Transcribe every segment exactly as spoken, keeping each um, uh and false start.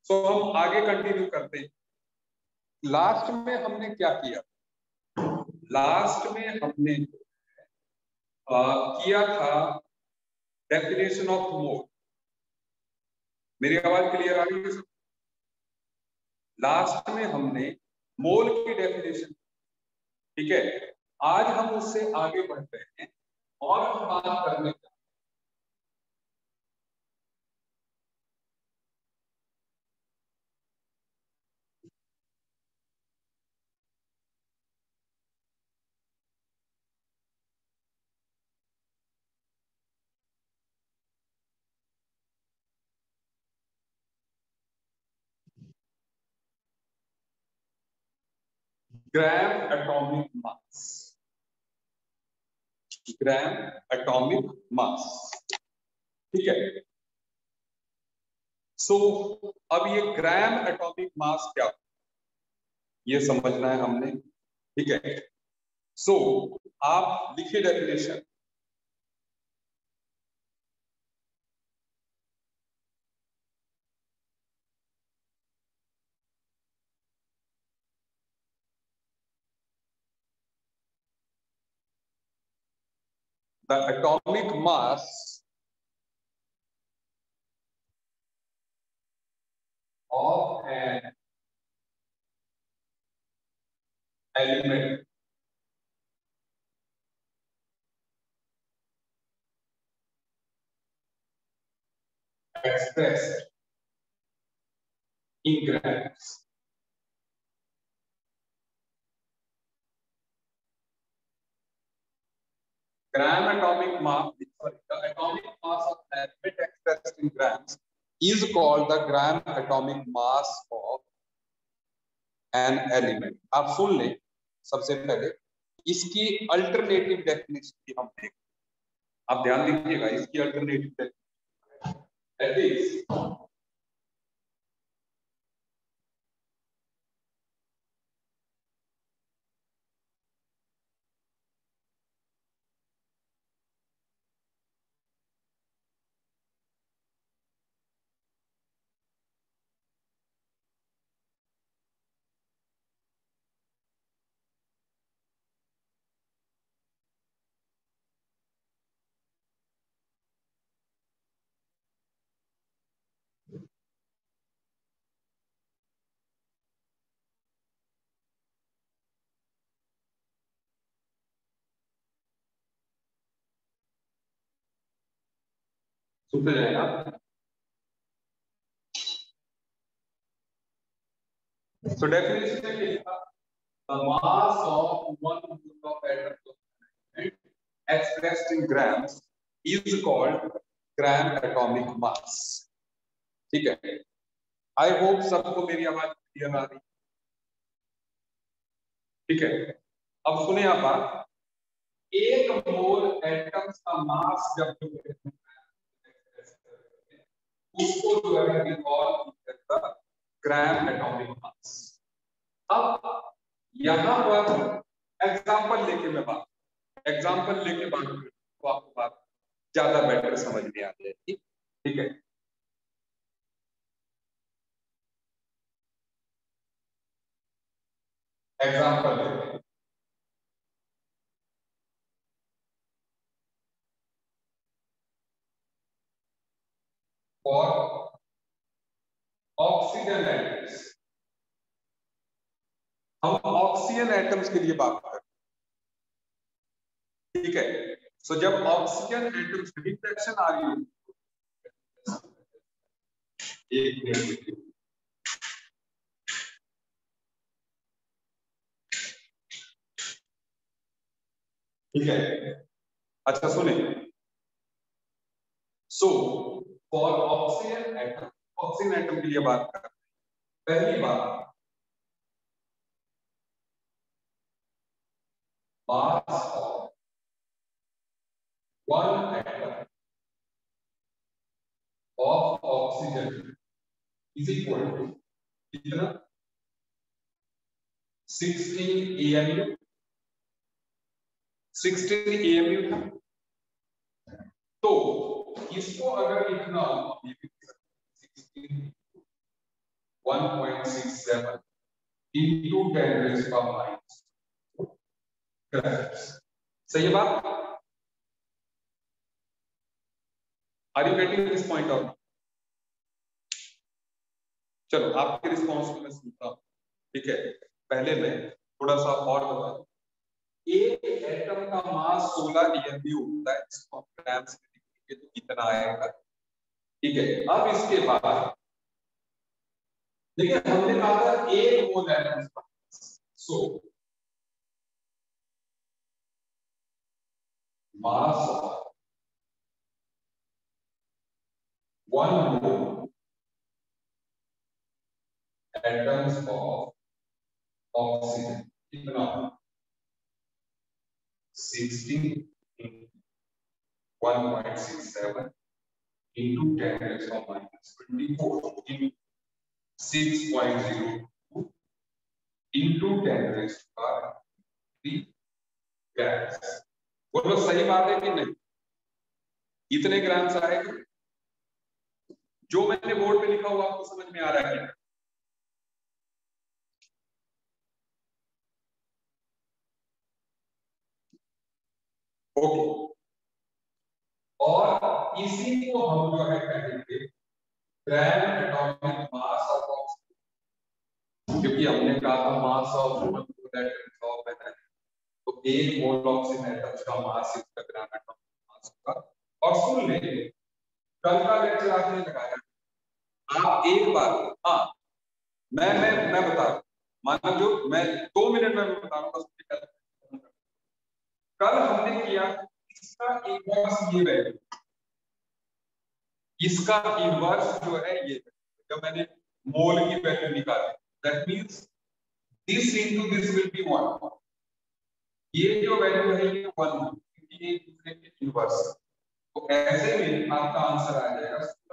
सो हम आगे कंटिन्यू करते हैं। लास्ट में हमने क्या किया? लास्ट में हमने आ, किया था डेफिनेशन ऑफ मोल। मेरी आवाज क्लियर आ रही है? लास्ट में हमने मोल की डेफिनेशन, ठीक है, आज हम उससे आगे बढ़ रहे हैं और हम बात करने का gram atomic mass. Gram atomic mass, ठीक है। सो so, अब ये ग्राम एटॉमिक मास क्या, ये समझना है हमने, ठीक है। सो so, आप लिखिए definition. The atomic mass of an element expressed in grams. Gram atomic mass, sorry, the atomic mass of an element expressed in grams is called the gram atomic mass of an element. आप सुन लें सबसे पहले इसकी alternative definition भी हम देखें। आप ध्यान दीजिएगा, इसकी अल्टरनेटिव डेफिनेशन दैट इज सुनते जाएगा। So definition है कि the mass of one mole of atom expressed in grams is called gram atomic mass, ठीक है। आई होप सबको मेरी आवाज क्लियर आ रही, ठीक है। अब सुने आप बात, एक मोल एटम्स का मास जब उसको जो है we call the gram atomic mass। अब यहां पर एग्जांपल लेके मैं बात एग्जांपल लेके बात करूं तो आपको बात ज्यादा बेटर समझ में आ जाएगी, ठीक है। एग्जांपल लेते हैं। और ऑक्सीजन एटम्स, हम ऑक्सीजन एटम्स के लिए बात करें, ठीक है। सो so, जब ऑक्सीजन एटम्स रिफ्लेक्शन आ रही है, एक मिनट, ठीक है। अच्छा सुने, so for oxygen atom, oxygen atom के लिए बात करें, पहली बात mass of one atom of oxygen is equal to कितना, sixteen A M U, sixteen A M U था। तो इसको अगर लिखना हो, one point six seven into ten raised to minus grams. सही है बात? Are you getting this point out? चलो आपके रिस्पॉन्स को मैं सुनता हूँ, ठीक है। पहले मैं थोड़ा सा और बता दूं, एक एटम का मास सोलह E M U होता है, इसको ग्राम्स में लिखेंगे तो कितना आएगा, ठीक है। अब इसके बाद देखिए हमने कहा था एक मोल एटम का, so mass of one mole atoms of oxygen कितना, sixteen one point six seven into ten raised to minus twenty-four into six point zero two into ten raised to three grams. बोलो सही बात है कि नहीं? इतने grams आएगा? जो मैंने बोर्ड पे लिखा हुआ आपको समझ में आ रहा है क्या? ओके, और इसी को हम जो है कहेंगे gram atomic mass of oxygen, क्योंकि हमने कहा था mass of one mole atoms of an, तो एक मोल ऑक्सीजन एटम्स का मास इसका ग्राम एटॉमिक मास होगा। और सुन ले, कल का लेक्चर आपने लगाया, आप एक बार, हाँ मैं मैं मैं बता रहा हूँ, माना जो मैं दो मिनट में बता रहा हूँ, बस कल हमने किया इसका इनवर्स ये वैल्यू, इसका इनवर्स जो है ये, जब मैंने मोल की वैल्यू निकाली, that means this into this will be one, ये जो वैल्यू है ये वन है, क्योंकि ये एक दूसरे के इनवर्स, तो ऐसे में आपका आंसर आ जाएगा सोलह।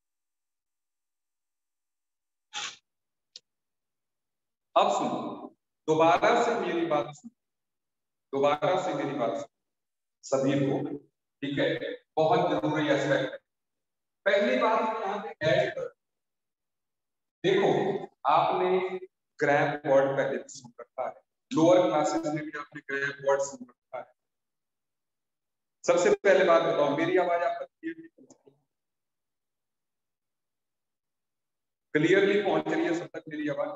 अब सुनो, दोबारा से मेरी बात सुनो, दोबारा से मेरी बात सुनो सभी को, ठीक है, बहुत जरूरी एस्पेक्ट है। पहली बात यहाँ पे ऐड कर, देखो आपने ग्राम वर्ड पहले सुन रखा है, लोअर क्लासेस में भी आपने ग्राम वर्ड सुन रखा है। सबसे पहले बात बताओ, मेरी आवाज आप तक क्लियरली पहुंच रही है सब तक मेरी आवाज?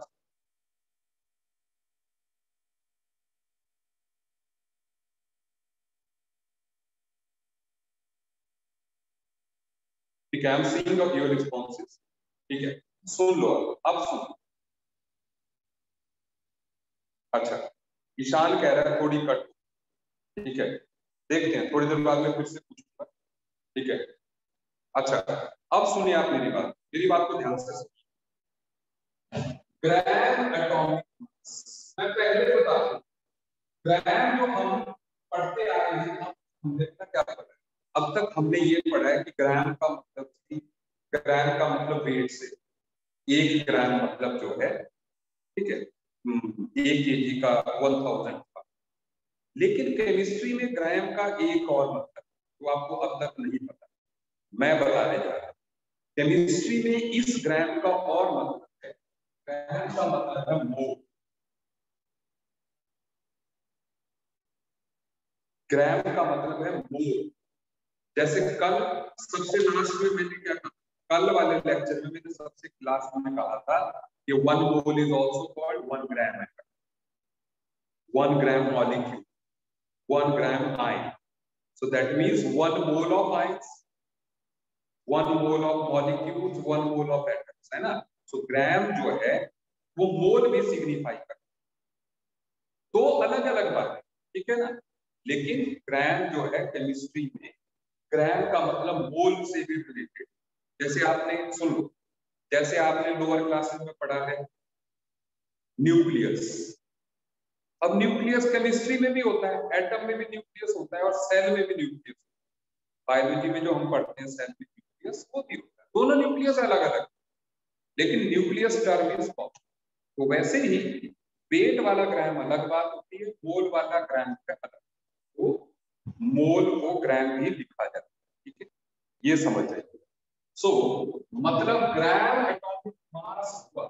ठीक है, I am seeing of your responses, ठीक है, सुन लो अब सुन। अच्छा, ईशान कह रहा है थोड़ी कट, ठीक है, देखते हैं थोड़ी देर बाद में फिर से पूछूंगा, ठीक है। अच्छा, अब सुनिए आप मेरी बात, मेरी बात को ध्यान से सुनिए। ग्राम एटॉमिक मास, मैं पहले बता दूं, ग्राम जो हम पढ़ते आ रहे हैं, हमने क्या पढ़ा है अब तक? हमने ये पढ़ा है कि ग्राम का मतलब, ग्राम का मतलब वेट से, एक ग्राम मतलब जो है, ठीक है, एक केजी का वन थाउजेंड का। लेकिन केमिस्ट्री में ग्राम का एक और मतलब तो आपको अब तक नहीं पता, मैं बताने जा रहा हूं। केमिस्ट्री में इस ग्राम का और मतलब है, ग्राम का मतलब है मोल। ग्राम का मतलब है मोल। जैसे कल सबसे लास्ट में मैंने क्या कहा, कल वाले लेक्चर में मैंने सबसे लास्ट में कहा था कि one mole is also called one gram, one gram molecule, one gram ion, so that means one mole of ions, one mole of molecules, one mole of atoms, है ना। सो ग्राम जो है वो मोल भी सिग्निफाई करता है, दो अलग अलग बात है, ठीक है ना। लेकिन ग्राम जो है केमिस्ट्री में, ग्राम का मतलब मोल से भी रिलेटेड। जैसे आपने सुन लो, जैसे आपने लोअर क्लासेस में पढ़ा है न्यूक्लियस, अब न्यूक्लियस केमिस्ट्री में भी होता है, एटम में भी न्यूक्लियस होता है और सेल में भी न्यूक्लियस। बायोलॉजी में जो हम पढ़ते हैं सेल में न्यूक्लियस वो भी होता है, दोनों न्यूक्लियस अलग अलग, लेकिन न्यूक्लियस टर्म इज कॉमन। तो वैसे ही वेट वाला ग्राम अलग बात होती है, मोल वाला ग्राम का अलग, तो मोल को ग्राम भी लिखा जाता है, ठीक है, ये समझ जाइए। सो so, मतलब ग्राम एटॉमिक मास हुआ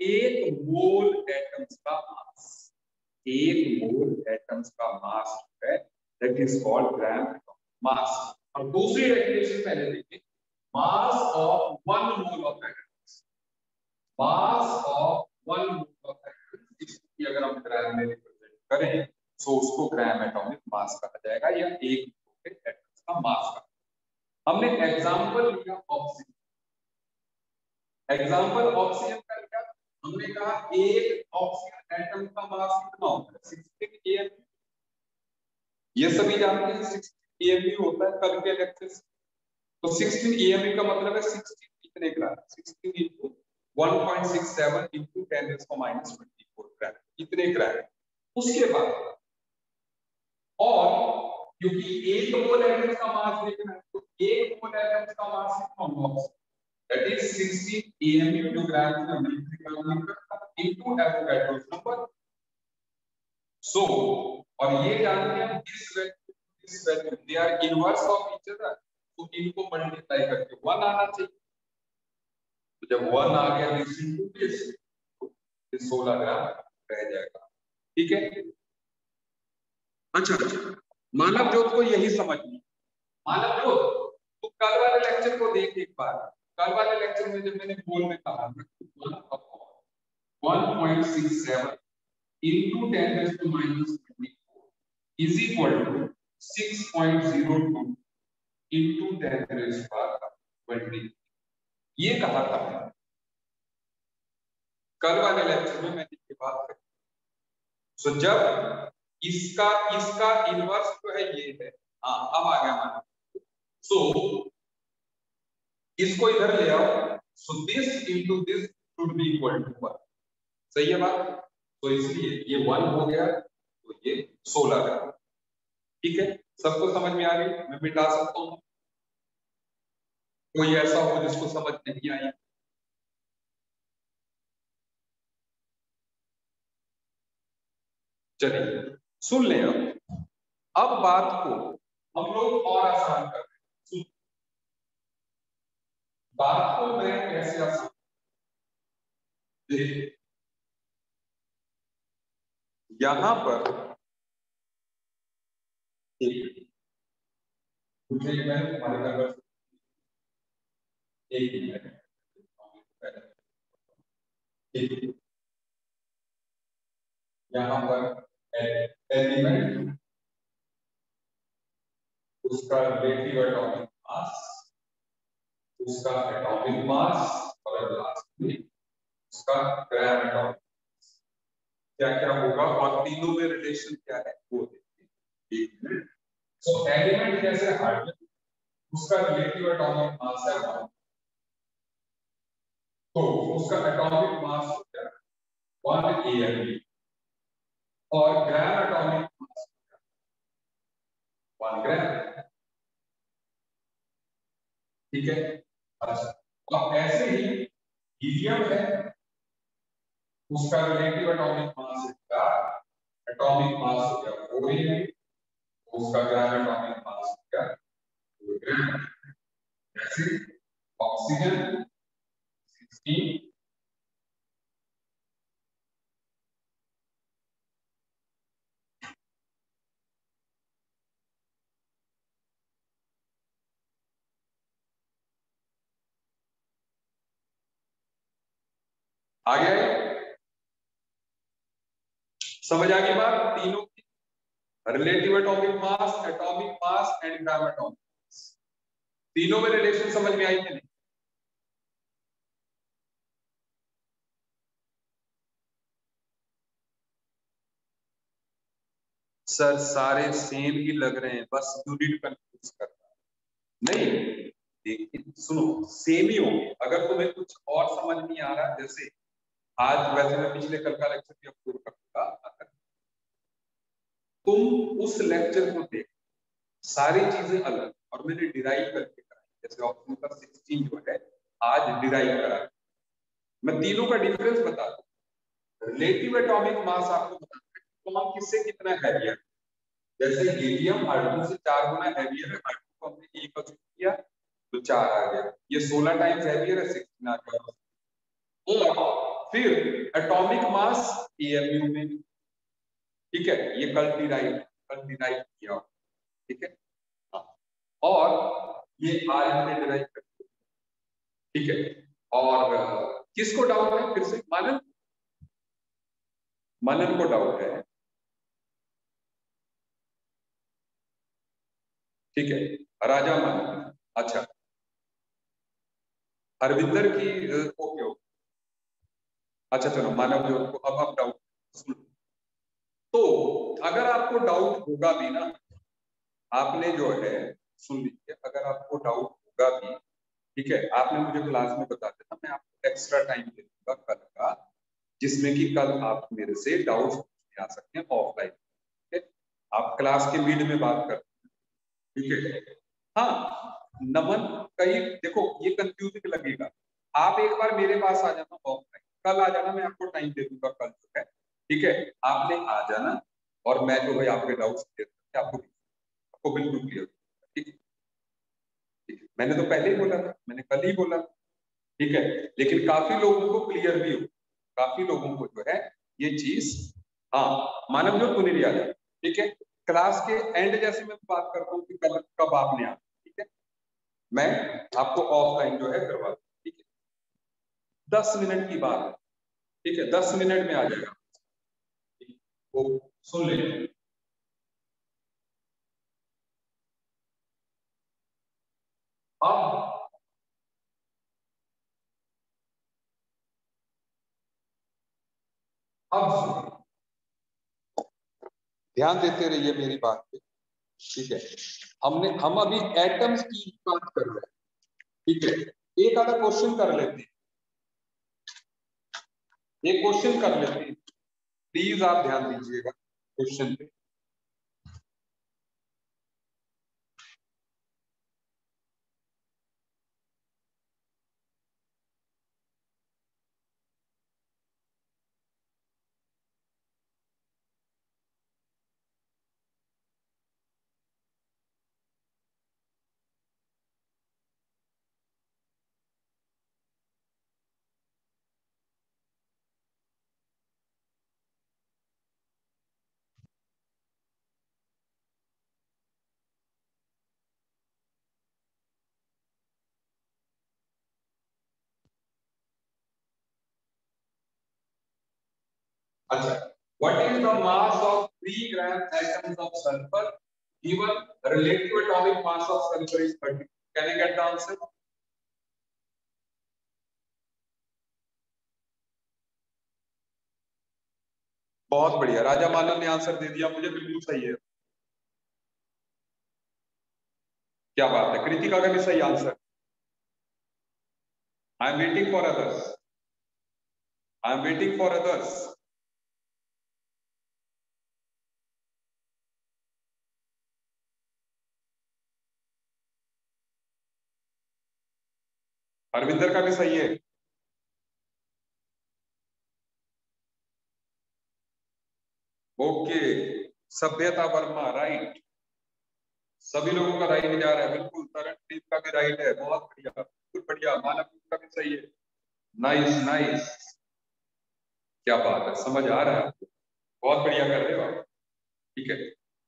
एक मोल एटम्स का मास, एक मोल एटम्स का मास है that is called gram atomic mass. और दूसरी डेफिनेशन पहले देखिए, mass of one mole of atoms, mass of one mole of atoms इसकी अगर हम ग्राम में रिप्रेजेंट करें तो उसको ग्राम एटॉमिक मास कहा जाएगा, या एक मोल एटम्स का मास का। हमने एग्जांपल लिया ऑक्सीजन, एग्जांपल ऑक्सीजन का क्या, हमने कहा एक ऑक्सीजन एटम का मास कितना होता है, सोलह एएमपी। ये सभी जानते हैं सोलह एएमपी होता है कल के लेक्चर से। तो सोलह एएमपी का मतलब है सोलह कितने ग्राम, सोलह into one point six seven into ten raised to minus twenty four gram, इतने ग्राम। उसके बाद और क्योंकि एक मोल एटम्स का मास देखना है तो एक मोल एटम्स का मास कितना होगा, that is sixteen A M into gram into Avogadro's number. So और ये जानते हैं this value this value they are inverse of each other, तो इनको मल्टीप्लाई करके वन आना चाहिए। तो जब वन आ गया this into this तो सोलह ग्राम रह जाएगा। ठीक है, अच्छा मानव ज्योत को यही समझनी, मानव ज्योत तो कल वाले लेक्चर को देख एक बार। कल वाले लेक्चर में जब मैंने मोल में कहा one point six seven into ten raised to minus twenty four is equal to six point zero two into ten raised to twenty, ये कहा था कल वाले लेक्चर में मैंने ये बात कही। सो जब इसका इसका इनवर्स जो है ये है, हाँ अब आ गया मान। सो इसको इधर ले आओ, so this into this should be equal to one, सही है बात। तो इसलिए ये वन हो गया तो ये सोलह ग्राम। ठीक है, सबको समझ में आ गई, मैं मिटा सकता हूँ, कोई ऐसा हो जिसको समझ नहीं आई। चलिए सुन ले, अब अब बात को हम लोग और आसान कर रहे हैं। बात को मैं कैसे आसान, देखिए यहां पर एक मुझे मैं तुम्हारे नंबर एक मिनट, यहाँ पर एलिमेंट उसका रिलेटिव एटॉमिक मास, उसका एटॉमिक मास और लास्ट में उसका ग्राम एटॉमिक मास क्या क्या होगा और तीनों में रिलेशन क्या है वो देखिए। एक मिनट, सो एलिमेंट जैसे हाइड्रोजन उसका रिलेटिव एटॉमिक मास है वन, तो उसका एटॉमिक मास हो गया वन ए एम बी और ग्राम एटॉमिक मास वन ग्राम। ठीक है, अच्छा और ऐसे ही हीलियम है, उसका रिलेटिव एटॉमिक मास है एटॉमिक मास हो गया फोर ए, उसका ग्राम एटॉमिक मास हो गया टू ग्राम। ऐसे ऑक्सीजन सिक्सटीन, आ गया, समझ आ गई बात। तीनों की relative atomic mass, atomic mass and gram atomic mass, तीनों में रिलेशन समझ में आई कि नहीं? सर सारे सेम ही लग रहे हैं, बस यूनिट कंफ्यूज कर रहा है। नहीं देखिए सुनो, सेम ही होंगे। अगर तुम्हें कुछ और समझ नहीं आ रहा, जैसे आज वैसे मैं पिछले कल का लेक्चर भी अपलोड करूंगा, अगर तुम उस लेक्चर को देख, सारी चीजें अलग और मैंने डिराइव करके कराई, जैसे ऑप्शन नंबर सिक्सटीन जो है आज डिराइव करा, मैं तीनों का डिफरेंस बता दूं। रिलेटिव एटॉमिक मास आपको बताना है कौन किससे कितना हैवी है। जैसे हीलियम हाइड्रोजन से चार गुना हैवी है, हाइड्रोजन को हमने एक का किया तो चार आ गया, ये सोलह टाइम्स हैवी है, सिक्सटीन आ गया। और फिर एटॉमिक मास एएमयू में, ठीक है, ये कल डिराइव कल डिराइव किया, ठीक है, हाँ, और ये आज हमने डिराइव कर, ठीक है। और किसको डाउट है, फिर से मनन मनन को डाउट है, ठीक है, राजा मनन, अच्छा, हरविंदर की ओके ओके, अच्छा चलो मानव जो अब अब डाउट सुन, तो अगर आपको डाउट होगा भी ना, आपने जो है सुन लीजिए, अगर आपको डाउट होगा भी, ठीक है, आपने मुझे क्लास में बता देना, मैं आपको एक्स्ट्रा टाइम दे दूंगा कल का, जिसमें कि कल आप मेरे से डाउट्स पूछने आ सकते हैं ऑफलाइन, ठीक है, आप क्लास के मिड में बात करते हैं, ठीक है। हाँ, नमन कहीं देखो ये कंफ्यूजिंग लगेगा, आप एक बार मेरे पास आ जाना ऑफलाइन, कल आ जाना, मैं आपको टाइम दे दूंगा कल जो है, ठीक है, आपने आ जाना और मैं जो है आपके डाउट्स क्लियर करके आपको आपको बिल्कुल क्लियर, ठीक है, ठीक है, मैंने तो पहले ही बोला था, मैंने कल ही बोला, ठीक है, लेकिन काफी लोगों को क्लियर भी हो, काफी लोगों को जो है ये चीज, हाँ, मानव जो पुनीर आ जाए, ठीक है, क्लास के एंड जैसे मैं बात करता हूँ कि कब कब आपने आना, ठीक है, मैं आपको ऑफलाइन जो है करवा दूँ, ठीक है, दस मिनट की बात है, ठीक है, दस मिनट में आ जाएगा, वो सुन ले, अब अब ध्यान देते रहिए मेरी बात पे, ठीक है, हमने हम अभी एटम्स की बात कर रहे हैं, ठीक है, एक आधा क्वेश्चन कर लेते हैं, एक क्वेश्चन कर लेते हैं, प्लीज आप ध्यान दीजिएगा क्वेश्चन पे, अच्छा, what is the mass of three gram atoms of sulfur given relative atomic mass of sulfur is thirty? Can you get the answer? बहुत बढ़िया, राजा मानव ने आंसर दे दिया मुझे, बिल्कुल सही है, क्या बात है, कृतिका का भी सही answer, I am waiting for others, I am waiting for others, Harvinder का भी सही है, ओके, सभ्यता वर्मा राइट, सभी लोगों का राइट जा रहा है, बिल्कुल, तरनप्रीत का भी राइट है, बहुत बढ़िया, बिल्कुल बढ़िया, मानव का भी सही है, नाइस नाइस, क्या बात है, समझ आ रहा है आपको, बहुत बढ़िया कर रहे हो आप, ठीक है,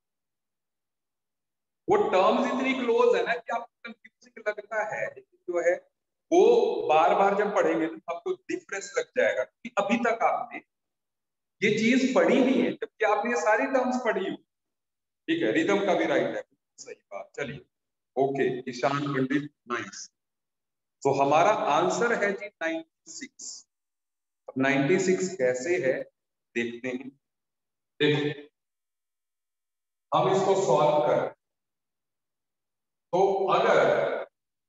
वो टर्म्स इतनी क्लोज है ना कि आपको कंफ्यूजिंग लगता है, लेकिन जो है वो बार बार जब पढ़ेंगे तो आपको डिफरेंस लग जाएगा, कि अभी तक आपने ये चीज पढ़ी नहीं है, जबकि आपने ये सारी टर्म्स पढ़ी हो, ठीक है, रिदम का भी राइट है, सही बात, चलिए, ओके, ईशान पंडित, नाइस, तो हमारा आंसर है जी छियानवे, अब छियानवे कैसे है देखते हैं, देखिए हम इसको सॉल्व करें, तो अगर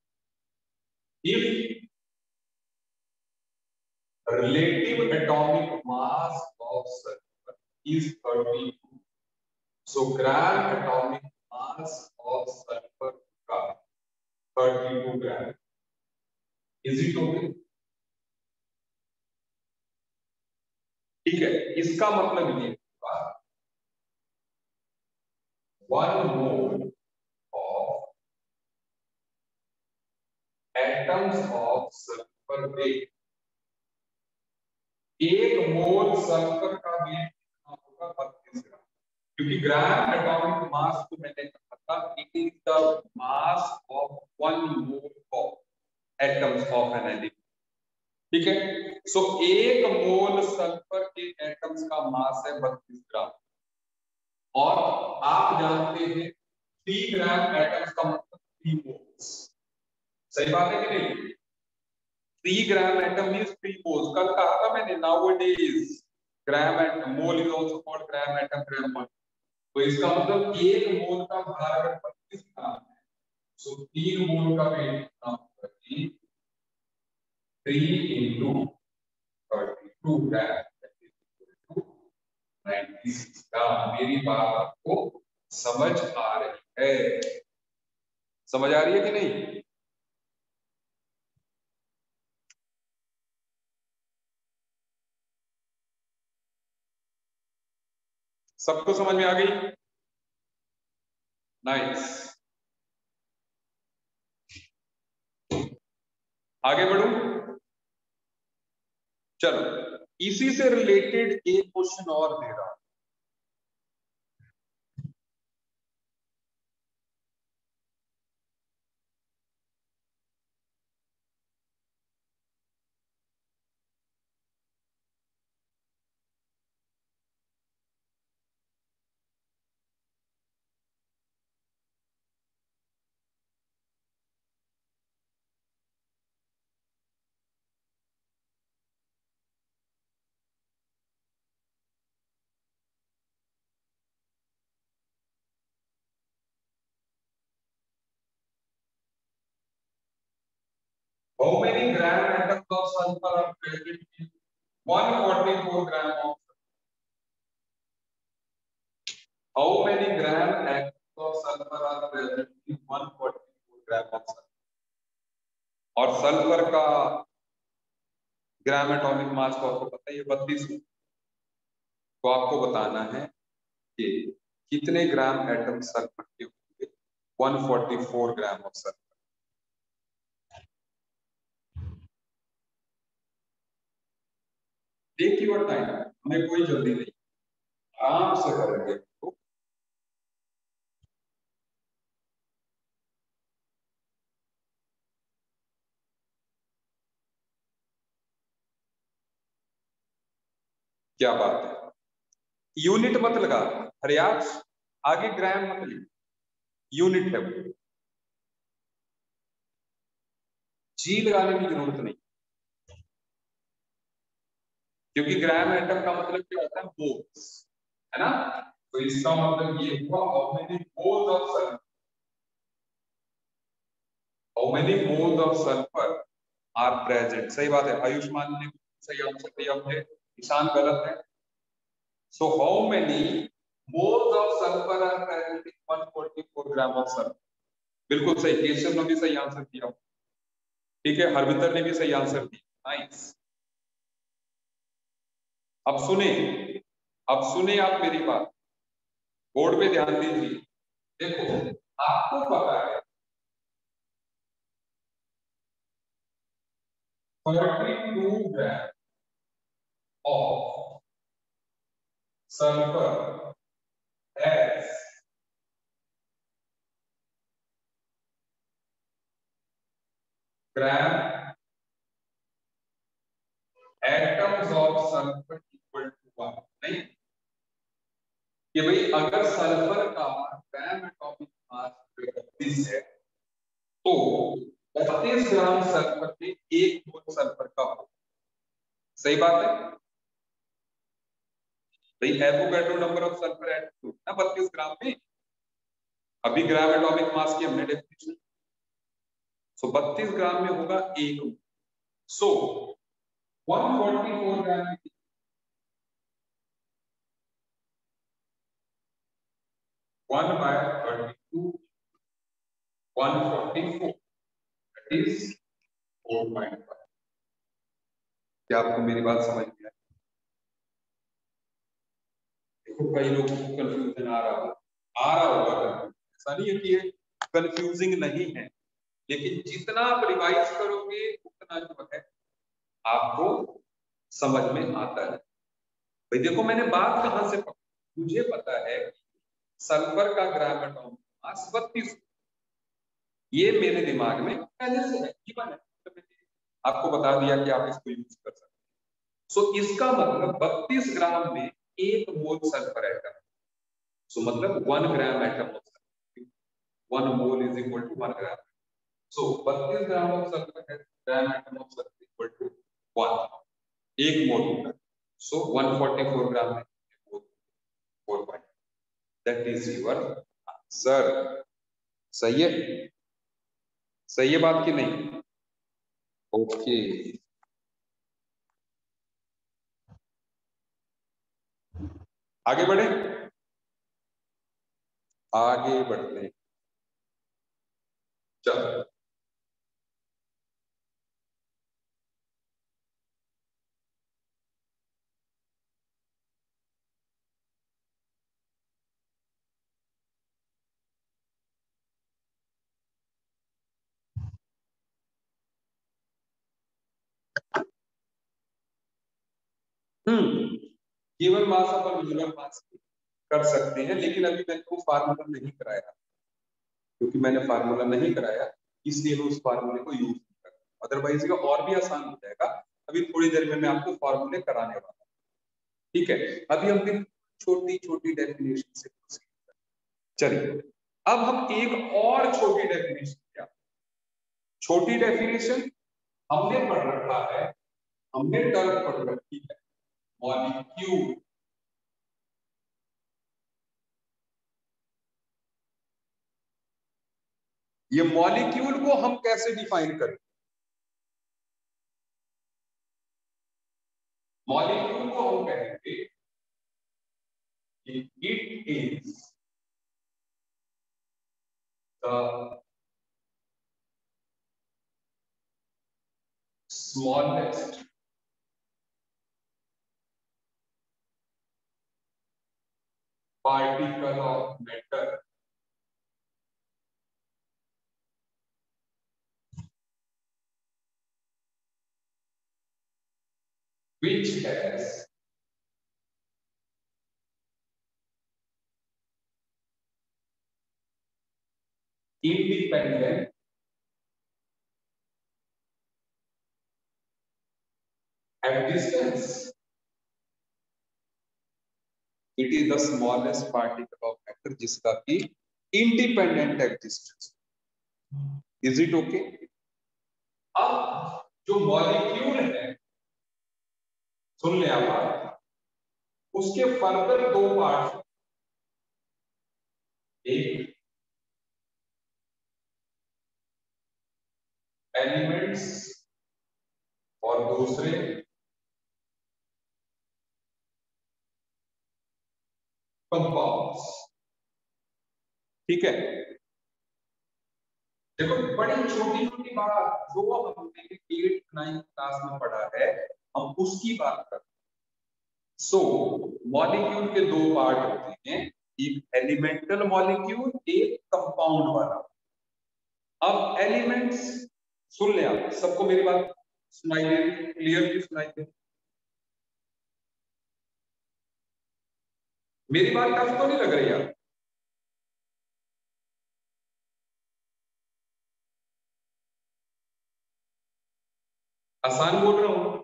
if relative atomic mass of sulfur is thirty-two, so gram atomic mass of sulfur का thirty-two gram, is it okay? ठीक है, इसका मतलब ये होगा one mole of atoms of sulfur weight एक मोल सल्फर का वेट कितना होगा? बत्तीस ग्राम, क्योंकि ग्राम एटॉमिक मास को मैंने कहा था it is the mass of one mole of atoms of an element. ठीक है, सो एक मोल सल्फर के एटम्स का मास है बत्तीस ग्राम, और आप जानते हैं थ्री ग्राम एटम्स का मतलब थ्री मोल्स। सही बात है कि नहीं? Three gram atom means three moles. कल कहा था मैंने nowadays gram atom mole is also called gram atom gram mole. तो इसका मतलब एक मोल का भार अगर बत्तीस ग्राम है, सो तीन मोल का वेट कितना होगा? Three into thirty two gram ninety six gram. मेरी बात आपको समझ आ रही है? समझ आ रही है कि नहीं? सबको समझ में आ गई? नाइस। आगे बढ़ूं? चलो, इसी से रिलेटेड एक क्वेश्चन और दे रहा हूं। How many gram atoms of sulfur are present in one hundred forty-four gram of How many gram atoms of sulfur are present in one hundred forty-four gram of sulfur? और sulphur का gram atomic मास तो आपको पता ही है बत्तीस। तो आपको बताना है कि कितने ग्राम एटम सल्फर के होंगे एक सौ चौवालीस gram of sulphur. Take your time, हमें कोई जल्दी नहीं, आराम से करेंगे। तो क्या बात है, यूनिट मत लगा हरियाज, आगे ग्राम मत लिख, यूनिट है वो, जी लगाने की जरूरत नहीं, क्योंकि ग्राम एटम का मतलब क्या होता है? मोल्स, है ना? तो इसका मतलब ये हुआ how many moles of sulphur, how many moles of sulphur are present. सही बात है, आयुष्मान ने सही आंसर दिया, मुझे ईशान गलत है। So how many moles of sulphur are present in एक सौ चौवालीस ग्राम ऑफ सल्फर। बिल्कुल सही, केशव ने भी सही आंसर दिया। ठीक है, हरविंदर ने भी सही आंसर दिया, नाइस। अब सुने, अब सुने आप मेरी बात, बोर्ड पे ध्यान दीजिए। देखो, आपको पता है बत्तीस gram of sulphur has gram atoms of sulfur equal to one। नहीं, कि भाई अगर सल्फर का ग्राम एटॉमिक मास बत्तीस है, तो बत्तीस ग्राम सल्फर में एक मोल सल्फर का हो। सही बात है भाई, Avogadro number of sulphur at ना बत्तीस ग्राम में। अभी ग्राम एटॉमिक मास की हमने डेफिनेशन, सो बत्तीस ग्राम में होगा एक। सो एक सौ चौवालीस ग्राम में one by thirty-two, one forty-four, that is four point five। क्या आपको मेरी बात समझ में आई? देखो, कई लोगों को कंफ्यूजन आ रहा होगा, आ रहा होगा, ऐसा नहीं है कि ये कंफ्यूजिंग नहीं है, लेकिन जितना आप रिवाइज करोगे उतना जो है आपको समझ में आता है। भाई देखो मैंने बात कहां से पकड़ी, मुझे पता है सल्फर का ग्राम एटॉमिक मास बत्तीस, ये मेरे दिमाग में पहले से है, गिवन है, तो आपको बता दिया कि आप इसको यूज कर सकते हैं। सो इसका मतलब बत्तीस ग्राम में एक मोल सल्फर एटम, सो मतलब one gram atom of sulphur, one mole is equal to one gram. So बत्तीस gram of sulphur gram atom of sulphur equal to one, एक मोल होता है। So one forty four gram में four point, that is your answer. सही है, सही है बात कि नहीं? ओके, आगे बढ़े, आगे बढ़ते हैं। चलो हम्म केवल मास अपन मोलर मास कर सकते हैं, लेकिन अभी मैंने वो फार्मूला नहीं कराया, क्योंकि मैंने फार्मूला नहीं कराया इसलिए मैं उस फार्मूले को यूज नहीं कर रहा। अदरवाइज ये और भी आसान हो जाएगा। अभी थोड़ी देर में मैं आपको फार्मूले कराने वाला हूँ, ठीक है? अभी हम छोटी छोटी डेफिनेशन से प्रोसीड करें। चलिए अब हम एक और छोटी डेफिनेशन, क्या छोटी डेफिनेशन हमने पढ़ रखा है, हमने टर्म पढ़ रखी है मॉलिक्यूल। ये मॉलिक्यूल को हम कैसे डिफाइन करें? मॉलिक्यूल को हम कहेंगे कि it is the smallest particle of matter which has independent existence. It is the smallest particle of matter जिसका कि independent existence. Is it okay? अब जो मॉलिक्यूल है, सुन ले आप, उसके फर्दर दो पार्ट, एक एलिमेंट्स और दूसरे कंपाउंड्स, ठीक है? देखो बड़ी छोटी छोटी बात जो हमने एट नाइन्थ क्लास में पढ़ा है, हम उसकी बात करते हैं। सो मॉलिक्यूल के दो पार्ट होते हैं, एक एलिमेंटल मॉलिक्यूल, एक कंपाउंड वाला। अब एलिमेंट्स, सुन ले आप, सबको मेरी बात सुनाई दे रही, क्लियरली सुनाई दे? मेरी बात टफ तो नहीं लग रही यार? आसान बोल रहा हूं?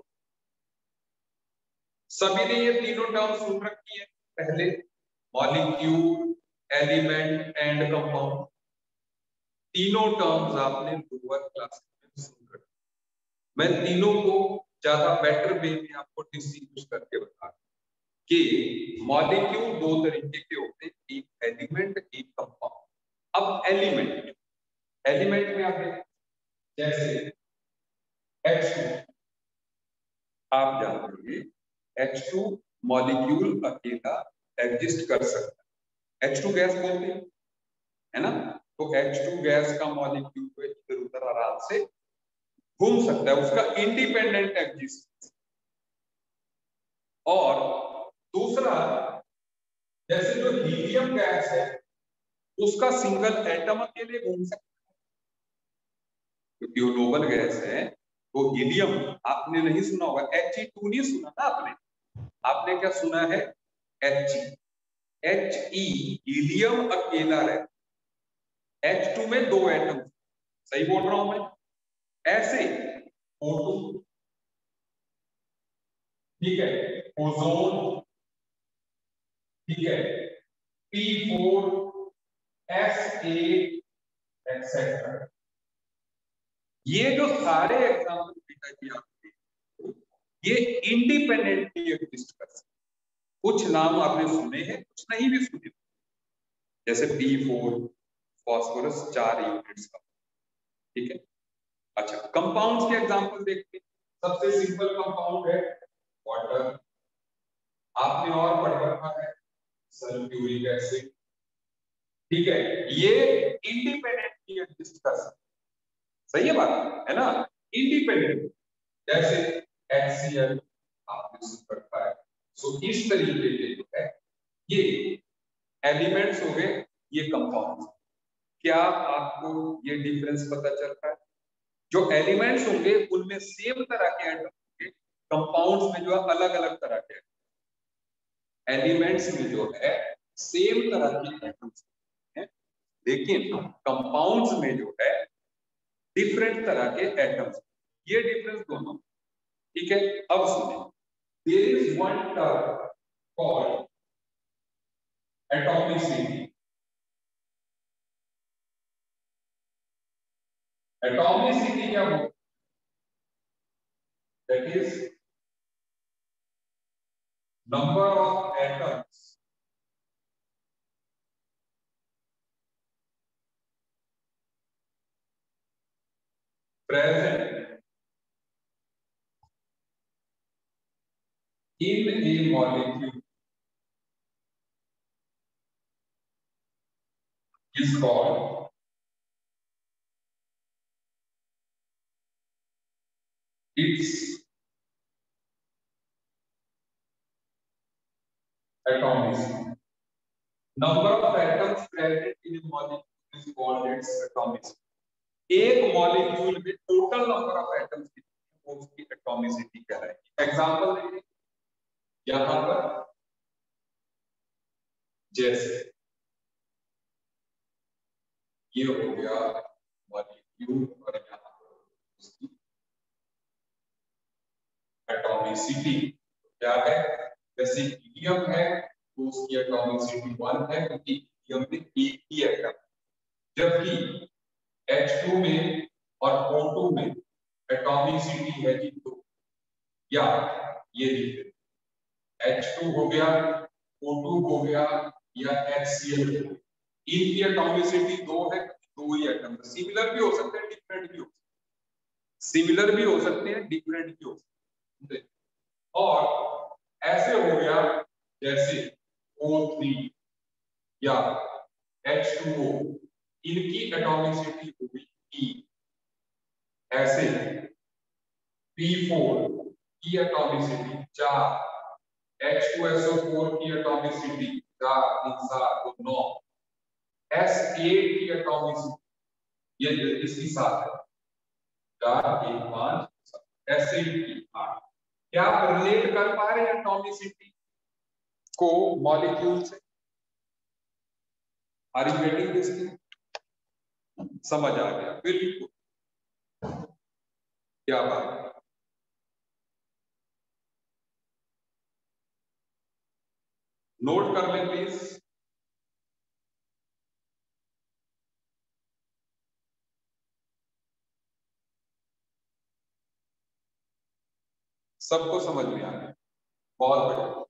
सभी ने ये तीनों टर्म सुन रखी है पहले, मॉलिक्यूल, एलिमेंट एंड कंपाउंड। तीनों टर्म्स आपने लोअर क्लास में सुन रखी। मैं तीनों को ज्यादा बेटर वे में आपको डिस्टिंग्विश करके बता कि मॉलिक्यूल दो तरीके के होते हैं, एक एलिमेंट, एक कंपाउंड। अब एलिमेंट, एलिमेंट में आप जैसे एच टू, आप जानते हैं एच टू मॉलिक्यूल अकेला एग्जिस्ट कर सकता है, एच टू गैस बोलते हैं, है ना? तो एच टू गैस का मॉलिक्यूल को इधर उधर आराम से घूम सकता है, उसका इंडिपेंडेंट एग्जिस्टेंस। और दूसरा, जैसे जो हीलियम गैस है, उसका सिंगल एटम अकेले घूम सकता है, क्योंकि वो नोबल गैस है, तो हीलियम आपने नहीं सुना होगा, एच ई टू नहीं सुना ना आपने, आपने क्या सुना है, H E. H E helium अकेला है, एच टू में दो एटम, सही बोल रहा हूं मैं। ऐसे ओ टू, ठीक है, ओजोन, ठीक है, P four, S eight, etcetera. ये जो सारे एग्जाम्पल बेटा जी आपके, ये इंडिपेंडेंटली एग्जिस्ट कर सकते। कुछ नाम आपने सुने हैं, कुछ नहीं भी सुने, जैसे पी फोर फॉस्फोरस चार यूनिट्स का, ठीक है। अच्छा, कंपाउंड्स के एग्जांपल देखते हैं। सबसे सिंपल कंपाउंड है वाटर, आपने और पढ़ रखा है सल्फ्यूरिक एसिड, ठीक है। ये इंडिपेंडेंटली एग्जिस्ट कर सकते, सही है बात है ना, इंडिपेंडेंट। जैसे HCl आपने सुन रखा है। सो इस तरीके के जो है ये एलिमेंट्स हो गए, ये कंपाउंड्स। क्या आपको ये डिफरेंस पता चल रहा है? जो एलिमेंट्स होंगे उनमें सेम तरह के एटम होंगे, कंपाउंड्स में जो है अलग अलग तरह के। एलिमेंट्स में जो है सेम तरह के एटम्स हैं, लेकिन कंपाउंड्स में जो है डिफरेंट तरह के एटम्स। ये डिफरेंस दोनों, ठीक है। अब सुनिए, there is one term called atomicity. Atomicity क्या होती है? That is number of atoms present in a molecule is called its atomicity. Number of atoms present in a molecule is called its atomicity. एक molecule में total number of atoms कितने, वो उसकी atomicity कहलाएगी। Example देखिए यहां पर, जैसे ये हो गया मॉलिक्यूल और यहां पर उसकी एटॉमिसिटी क्या है। जैसे हीलियम है तो उसकी एटॉमिसिटी वन है, क्योंकि हीलियम में एक ही एटम, जबकि एच टू में और ओ टू में एटॉमिसिटी है जी दो। या ये देखिए एच टू हो गया, ओ टू हो गया, या HCl हो गया, इनकी एटॉमिसिटी दो है, दो ही एटम। सिमिलर भी हो सकते हैं, डिफरेंट भी हो सकते हैं, सिमिलर भी हो सकते हैं, डिफरेंट भी हो सकते हैं। और ऐसे हो गया जैसे ओ थ्री या एच टू ओ, इनकी एटॉमिसिटी हो गई E। ऐसे पी फोर की एटॉमिसिटी चार, H two S O four की एटॉमिसिटी चार, तीन सात तो नौ, एस एट की एटॉमिसिटी ये इसकी सात है, चार एक पांच, एस एट की आठ। क्या आप रिलेट कर पा रहे हैं एटॉमिसिटी को मॉलिक्यूल से? Are you getting this thing? समझ आ गया, बिल्कुल, क्या बात है। नोट कर लें प्लीज। सबको समझ में आ गया, बहुत बढ़िया।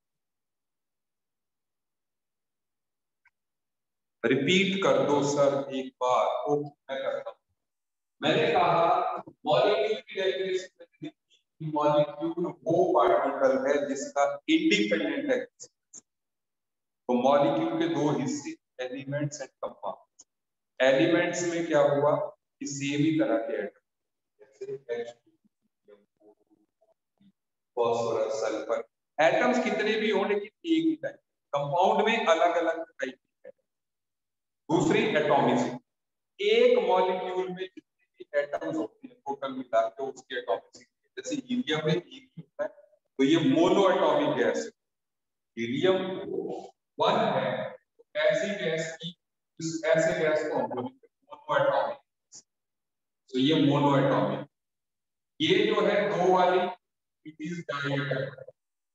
रिपीट कर दो सर एक बार। ओ, मैं करता हूं। मैंने कहा मॉलिक्यूल की डेफिनेशन में लिखी, मॉलिक्यूल वो पार्टिकल है जिसका इंडिपेंडेंट है। तो मॉलिक्यूल के दो हिस्से, एलिमेंट्स एंड कंपाउंड्स। एलिमेंट्स में क्या हुआ कि सेम ही तरह के एटम, जैसे H two, phosphorus, sulphur, atoms कितने भी हों लेकिन एक ही टाइप। कंपाउंड में अलग अलग टाइप के। दूसरी एटॉमिसिटी, एक मॉलिक्यूल में जितने भी एटम्स होते हैं टोटल मिला के उसकी एटॉमिसिटी। जैसे हीलियम में एक होता है तो ये मोनो एटॉमिक गैस है, हीलियम वन है तो ऐसी गैस की इस ऐसे गैस को हम बोलेंगे मोनो एटॉमिक, तो ये मोनो एटॉमिक। ये जो है दो वाली इट इज डायटोमिक,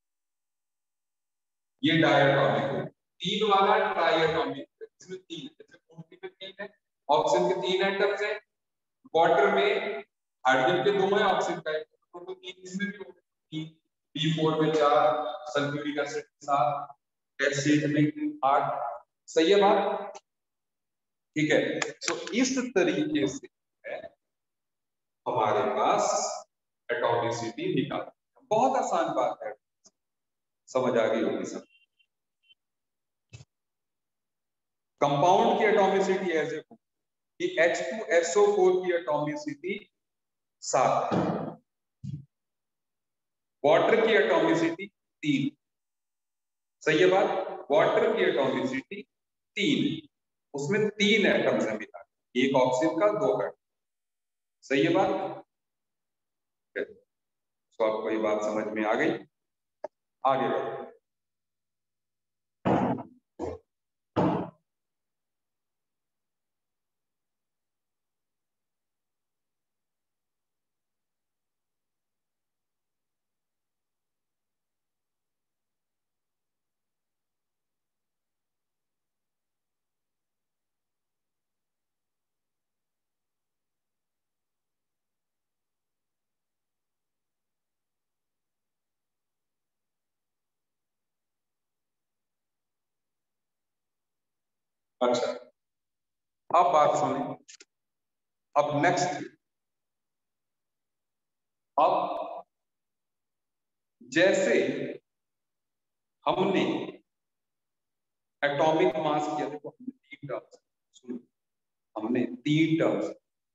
ये डायटोमिक है। तीन वाला ट्राइएटोमिक, इसमें तीन, जैसे फोर्टी में तीन है, ऑक्सीजन के तीन एटम्स हैं, वाटर में हाइड्रोजन के दो है, ऑक्सीजन का एक, तो तीन इसमें भी हो गए, तीन बी फोर में चार, सल्फ्यूरिक एसिड सात, एसिड में आठ। सही है बात? ठीक है। तो इस तरीके से है हमारे पास एटॉमिसिटी निकाल, बहुत आसान बात है, समझ आ गई होगी सब। कंपाउंड की एटॉमिसिटी ऐसे कि H two S O four की एटॉमिसिटी सात, वाटर की एटॉमिसिटी तीन। सही है बात? वाटर की एटॉमिसिटी तीन, उसमें तीन एटम्स हैं मिला, एक ऑक्सीजन का दो एटम। सही है बात? तो आपको ये बात समझ में आ गई? आगे बढ़ो। अच्छा, अब बात सुने। अब नेक्स्ट, अब जैसे हमने एटॉमिक मास किया, देखो हमने तीन टर्म्स, सुनो, हमने तीन terms,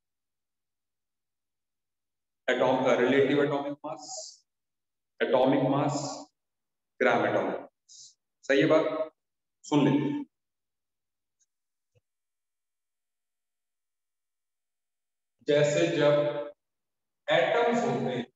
atom relative atomic mass, atomic mass, gram atomic mass. सही है बात? सुन ले, जैसे जब एटम्स होते हैं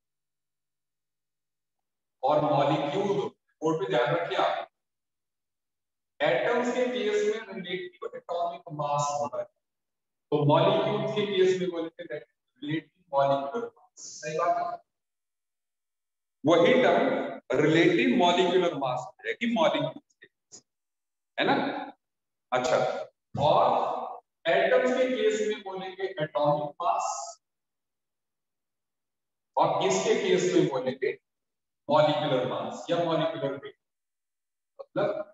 और मॉलिक्यूल होते हैं, बोर्ड पे ध्यान रखिए आप, एटम्स के केस में रिलेटिव एटॉमिक मास होता है, तो मॉलिक्यूल्स के केस में बोलेंगे रिलेटिव मॉलिक्यूलर मास। सही बात है? वही टर्म रिलेटिव मॉलिक्यूलर मास है कि मॉलिक्यूल्स के, है ना? अच्छा, और एटम्स के केस में बोलेंगे एटॉमिक मास, और इसके केस में बोलेंगे मॉलिक्यूलर मास या मॉलिक्यूलर वेट। मतलब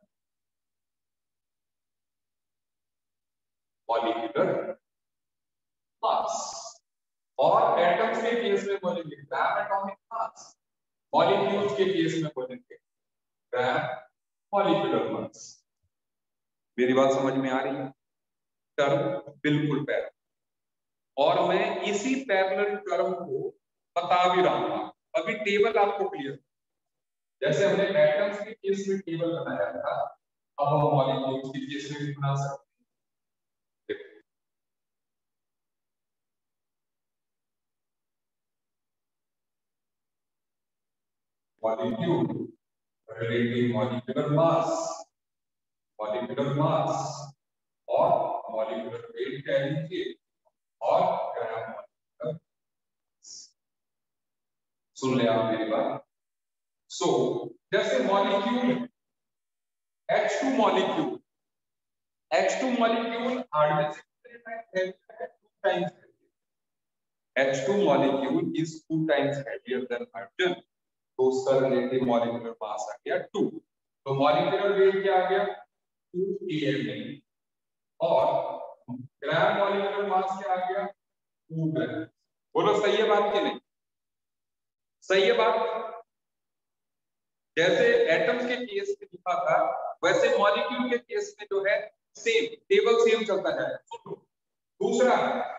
मॉलिक्यूलर मास, और एटम्स के केस में बोलेंगे ग्राम एटॉमिक मास, मॉलिक्यूल्स के केस में बोलेंगे ग्राम मॉलिक्यूलर मास। मेरी बात समझ में आ रही है? टर्म बिल्कुल पैरेलल, और मैं इसी पैरेलल टर्म को बता भी रहा हूं। अभी टेबल आपको क्लियर, जैसे हमने एटम्स के केस में टेबल बनाया था, अब हम मॉलिक्यूल्स के केस में भी बना सकते हैं। Molecule relative molecular mass, molecular mass और मॉलिक्यूलर वेट कह लीजिए, और ग्राम मॉलिक्यूलर। सुन ले आप मेरी बात। सो so, जैसे molecule H two molecule, H two molecule hardness two times, H two molecule is two times heavier than hydrogen, तो उसका रिलेटिव मॉलिक्यूलर मास आ गया टू, तो मॉलिक्यूलर वेट क्या आ गया टू ए एम ए, और ग्राम मॉलिक्यूलर मास क्या आ गया to ग्राम। बोलो सही है बात कि नहीं? सही है बात? जैसे एटम्स के केस में लिखा था, वैसे मॉलिक्यूल के केस में जो है सेम टेबल सेम चलता जाएगा। दूसरा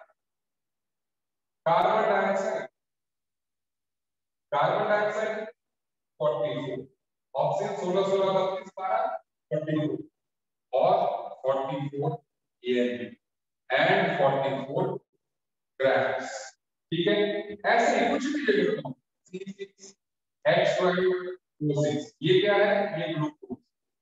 carbon dioxide, carbon dioxide forty, oxygen सोलह सोलह बत्तीस बारह फोर्टी टू, और forty four A N B and forty four grams. ठीक है, ऐसे ही कुछ भी ले लेता हूं, C six H twelve O six, ये क्या है, ये ग्लूकोज।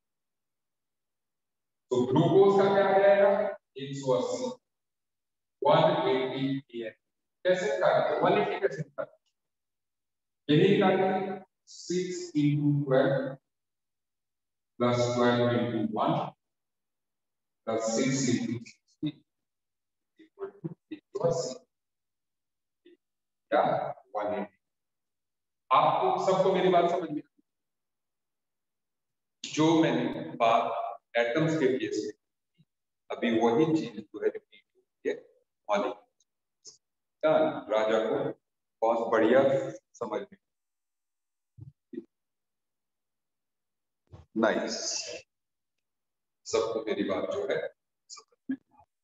तो ग्लूकोज का क्या आ जाएगा, एक सौ अस्सी, एक सौ अस्सी ए, कैसे काटते हैं, एक सौ अस्सी कैसे काटते हैं, यही काटते, six into twelve plus twelve into one plus six into sixty equal to एक सौ अस्सी या एक सौ अस्सी। आपको सबको मेरी बात समझ में, जो मैंने बात एटम्स के केस में, अभी वही चीज जो है रिपीट होती है मॉलिक्यूल्स। राजा को बहुत बढ़िया समझ में, नाइस, सबको मेरी बात जो है समझ में।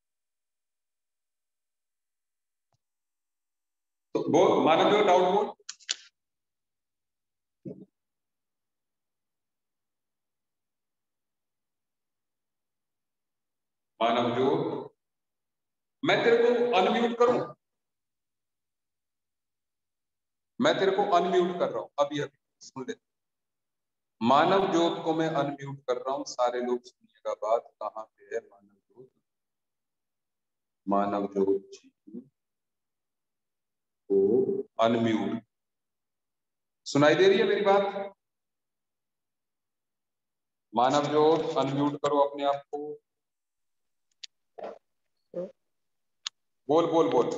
तो बोल मानव जो डाउट बोल, मानव जो, मैं तेरे को अनम्यूट करूं, मैं तेरे को अनम्यूट कर रहा हूं अभी अभी, सुन ले। मानव ज्योत को मैं अनम्यूट कर रहा हूं, सारे लोग सुनिएगा बात, कहां पे है मानव ज्योत, मानव ज्योत जी को अनम्यूट, सुनाई दे रही है मेरी बात, मानव ज्योत अनम्यूट करो अपने आप को, बोल बोल बोल।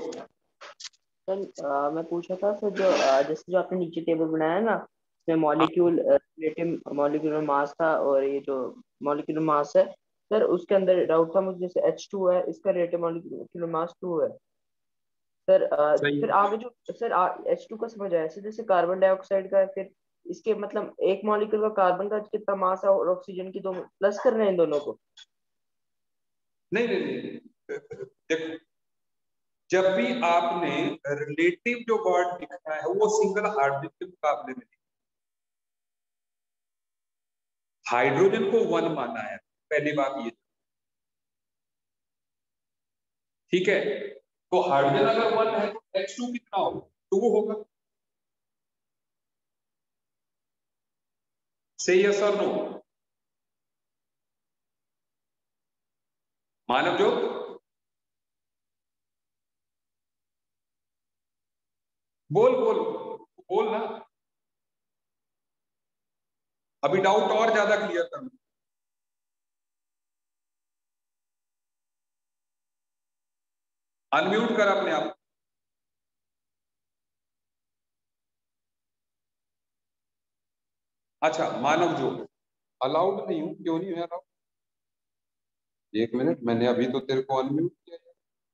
सर मैं पूछ रहा था सर, जो आ, जैसे जो आपने नीचे टेबल बनाया है ना, इसमें मॉलिक्यूल रिलेटिव मॉलिक्यूलर मास था, और ये जो मॉलिक्यूलर मास है सर, उसके अंदर डाउट था मुझे, जैसे एच टू है, इसका रिलेटिव मॉलिक्यूलर मास टू है सर। आ, फिर आगे जो सर एच टू का समझ आया सर, जैसे कार्बन डाइऑक्साइड का है, फिर इसके मतलब एक मॉलिक्यूल का कार्बन का कितना मास है और ऑक्सीजन की दो, प्लस कर रहे हैं इन दोनों को? नहीं नहीं नहीं, देखो, जब भी आपने रिलेटिव जो वर्ड लिखा है वो सिंगल हाइड्रोजन के मुकाबले में, हाइड्रोजन को वन माना है, पहली बात ये, ठीक है। तो हाइड्रोजन अगर वन है तो एच टू कितना होगा, टू होगा, से यस और नो, मानव जो, बोल बोल बोल ना, अभी डाउट और ज्यादा क्लियर कर, अनम्यूट कर अपने आप। अच्छा मानव जो, अलाउड नहीं हूं, क्यों नहीं है अलाउड, एक मिनट, मैंने अभी तो तेरे को अनम्यूट किया है।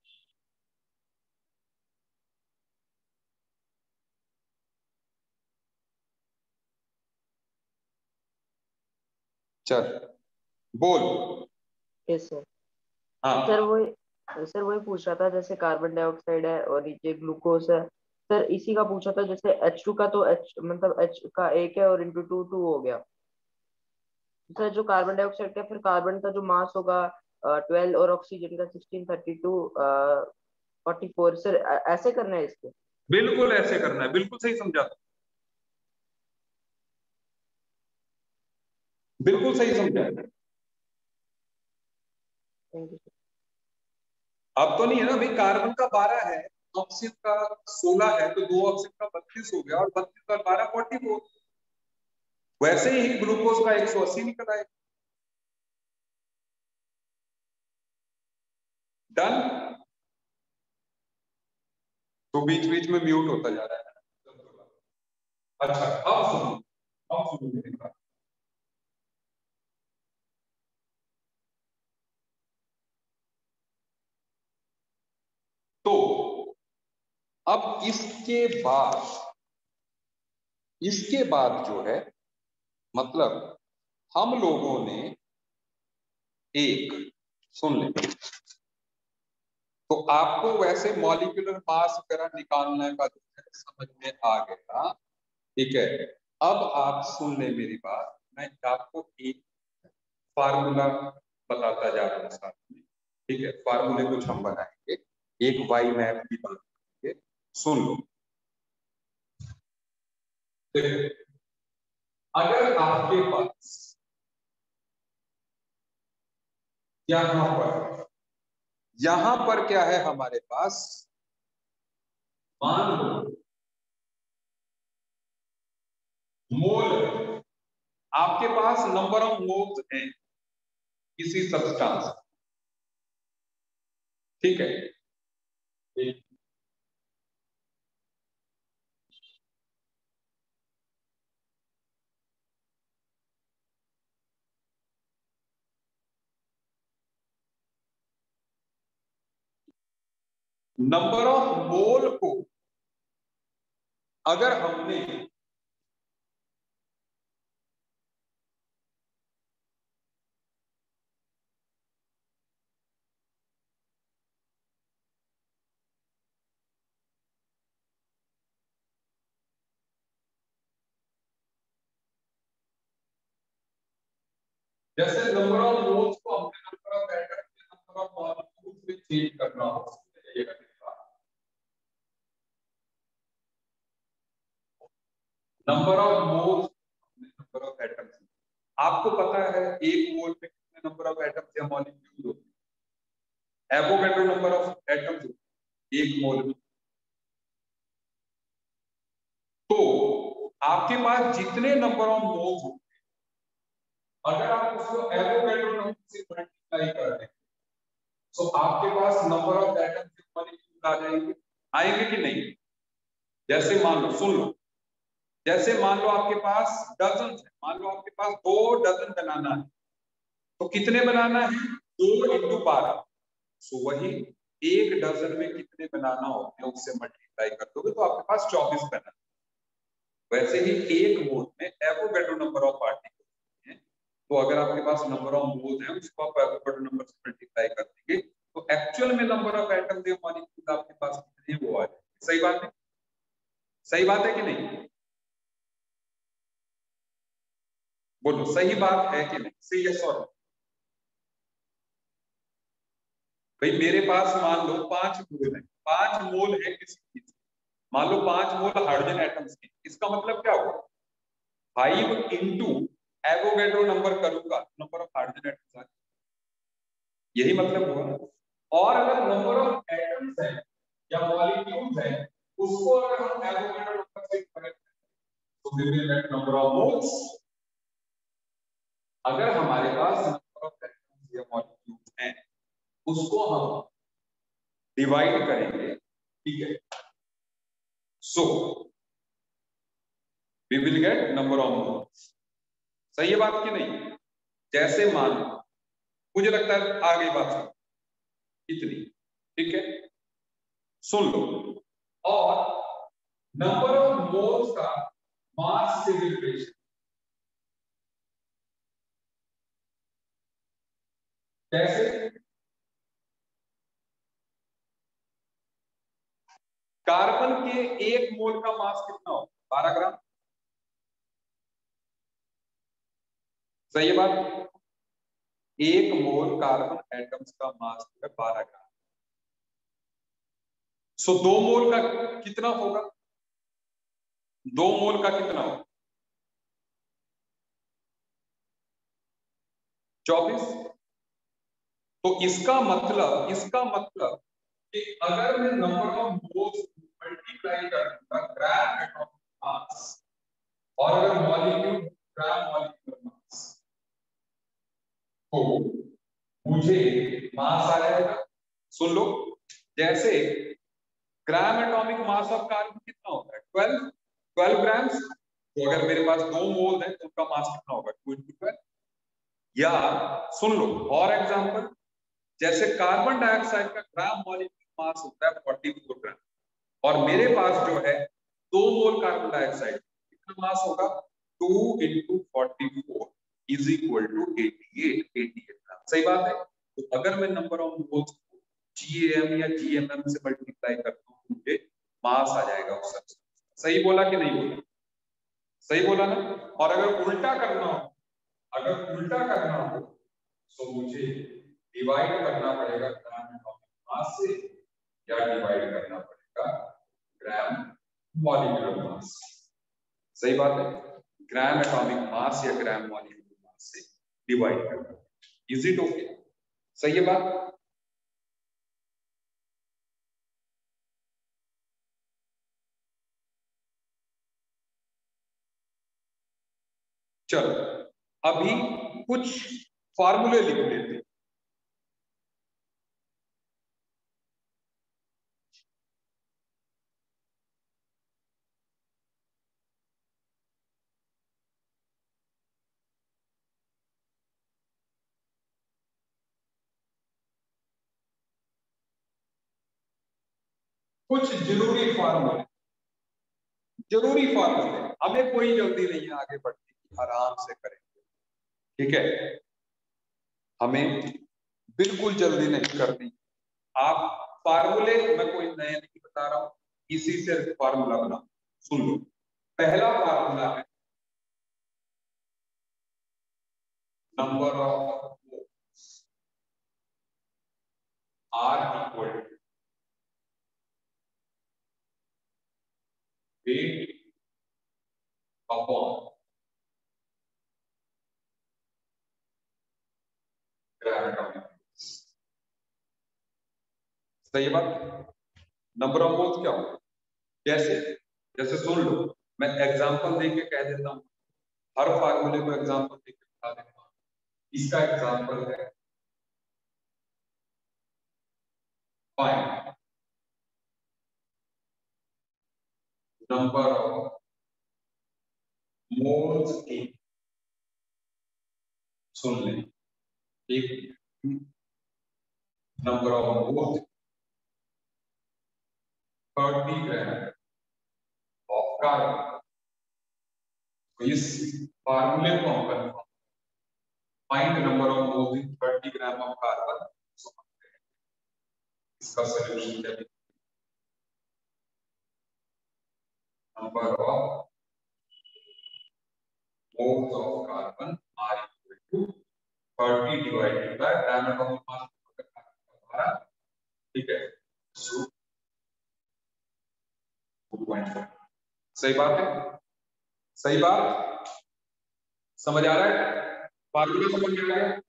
चल बोल। Yes sir. हाँ सर वही सर वही पूछ रहा था, जैसे कार्बन डाइऑक्साइड है और नीचे ग्लूकोज है सर, इसी का पूछा था, जैसे एच टू का तो एच मतलब एच का एक है और इंटू टू टू हो गया सर, जो कार्बन डाइऑक्साइड का फिर कार्बन का जो मास होगा ट्वेल्व, और ऑक्सीजन का sixteen thirty two forty four sir, ऐसे करना है इसको? बिल्कुल ऐसे करना है, बिल्कुल सही समझा, बिल्कुल सही समझा। Thank you sir. अब तो नहीं है ना भाई, कार्बन का बारह है, ऑक्सीजन का सोलह है, तो दो ऑक्सीजन का बत्तीस हो गया, और बत्तीस का बारह फोर्टी फोर, वैसे ही ग्लूकोज का एक सौ अस्सी निकल आएगा। डन। तो बीच बीच में म्यूट होता जा रहा है। अच्छा अब सुनो, अब सुनो मेरी बात, तो अब इसके बाद, इसके बाद जो है, मतलब हम लोगों ने एक, सुन ले, तो आपको वैसे मॉलिक्यूलर मास वगैरह निकालने का समझ में आ गया, ठीक है। अब आप सुन ले मेरी बात, मैं आपको एक फार्मूला बताता जा रहा हूँ साथ में, ठीक है, फार्मूले कुछ हम बनाएंगे, एक वाई मैप की बात करेंगे, सुन लो, देखो अगर आपके पास यहां पर यहां पर क्या है हमारे पास, मान लो मोल, आपके पास नंबर ऑफ मोल्स हैं किसी सब्सटेंस, ठीक है, नंबर ऑफ मोल को अगर हमने जैसे नंबर ऑफ मोल्स को हमने number of atoms number of molecules में चेंज करना हो, number of moles number of atoms, आपको पता है एक मोल में कितने नंबर ऑफ एटम्स या मॉलिक्यूल होते हैं, एवोगैड्रो नंबर ऑफ एटम्स एक मोल में, तो आपके पास जितने नंबर ऑफ मोल्स होंगे अगर आप उसको एवोगैड्रो नंबर से मल्टीप्लाई कर दें तो आपके पास नंबर ऑफ एटम्स या मॉलिक्यूल आ जाएंगे, आएंगे कि नहीं? जैसे मान लो, सुन लो, जैसे मान लो आपके पास डजन है, मान लो आपके पास दो डजन बनाना है, तो कितने बनाना है? दो इंटू बारह, सो वही एक डजन में कितने बनाना होते हैं उससे मल्टीप्लाई कर दोगे तो आपके पास चौबीस बनाना। वैसे ही एक मोल में एवोगैड्रो नंबर ऑफ पार्टिकल्स हैं, तो अगर आपके पास नंबर ऑफ मोल्स हैं उसको आप एवोगैड्रो नंबर से मल्टीप्लाई कर देंगे तो एक्चुअल में नंबर ऑफ एटम्स या मॉलिक्यूल आपके पास कितने हैं वो आ जाएंगे। सही बात है, सही बात है कि नहीं? बोलो सही बात है कि नहीं? सही है सॉरी भाई, मेरे पास मान लो पांच मोल है, पांच मोल है किसी चीज, मान लो पांच मोल हाइड्रोजन एटम्स के, इसका मतलब क्या होगा? फाइव इंटू एवोगैड्रो नंबर करूंगा, नंबर ऑफ हाइड्रोजन एटम्स, यही मतलब हुआ ना। और अगर नंबर ऑफ एटम्स है या मॉलिक्यूल्स है उसको अगर हम एवोगैड्रो नंबर से करेक्ट तो we will get number of moles. अगर हमारे पास नंबर ऑफ एटम्स या मॉलिक्यूल्स हैं उसको हम डिवाइड करेंगे, ठीक है, so we will get number of moles. सही है बात कि नहीं? जैसे मान लो, मुझे लगता है आगे बात इतनी, ठीक है, सुन लो, और नंबर ऑफ मोल्स का मास से रिलेशन कैसे? कार्बन के एक मोल का मास कितना हो? बारह ग्राम। सही है बात? एक मोल कार्बन एटम्स का मास है बारह ग्राम, सो दो मोल का कितना होगा? दो मोल का कितना होगा? चौबीस। तो इसका मतलब इसका मतलब कि अगर मैं नंबर ऑफ मोल्स मल्टीप्लाई करूंगा ग्राम एटॉमिक मास और अगर मॉलिक्यूल ग्राम मॉलिक्यूलर मास तो मुझे मास आ जाएगा। सुन लो, जैसे gram atomic mass of carbon कितना होता है? ट्वेल्व, ट्वेल्व ग्राम्स, तो अगर मेरे पास दो मोल है तो उनका मास कितना होगा? Two into twelve. या सुन लो और एग्जांपल, जैसे कार्बन डाइऑक्साइड का ग्राम मॉलिक्यूल मास होता है फोर्टी फोर ग्राम और मेरे पास जो है दो मोल कार्बन डाइऑक्साइड, कितना मास होगा? Two into forty four is equal to eighty eight, eighty eight gram. सही बात है? तो अगर मैं नंबर ऑफ मोल्स को जीएम या जीएमएम से मल्टीप्लाई करता हूं मुझे मास आ जाएगा उस सब्सटेंस। सही बोला कि नहीं बोला? सही बोला ना? और अगर उल्टा करना हो, अगर उल्टा करना हो तो मुझे डिवाइड करना पड़ेगा ग्राम एटॉमिक मास से या डिवाइड करना पड़ेगा ग्राम मॉलिक्यूलर मास। सही बात है, ग्राम एटॉमिक मास या ग्राम मॉलिक्यूलर मास से डिवाइड करना। Is it okay? सही है बात? चलो अभी कुछ फार्मूले लिख लेते हैं। कुछ जरूरी फार्मूले, जरूरी फार्मूले, हमें कोई जल्दी नहीं है आगे बढ़ने की, आराम से करेंगे, ठीक है? हमें बिल्कुल जल्दी नहीं करनी। आप फार्मूले, मैं कोई नए नहीं बता रहा हूं, इसी से फार्मूला बना, सुन लो। पहला फार्मूला है number of moles, are equal to weight upon gram atomic mass. सही बात? नंबर ऑफ मोल्स क्या होगा? जैसे जैसे सुन लो, मैं एग्जांपल देके कह देता हूं, हर फार्मूले को एग्जांपल देके बता देता हूं। इसका एग्जांपल है find number of moles in, सुन ले, एक number of moles thirty gram of carbon. तो इस फार्मूले को हम confirm, find number of moles in thirty gram of carbon, इसका सॉल्यूशन क्या है? Number of moles of carbon are equal to thirty divided by gram atomic mass, ठीक है? So two point four. सही बात है? सही बात? समझ आ रहा है? फार्मूला समझ में आ गया?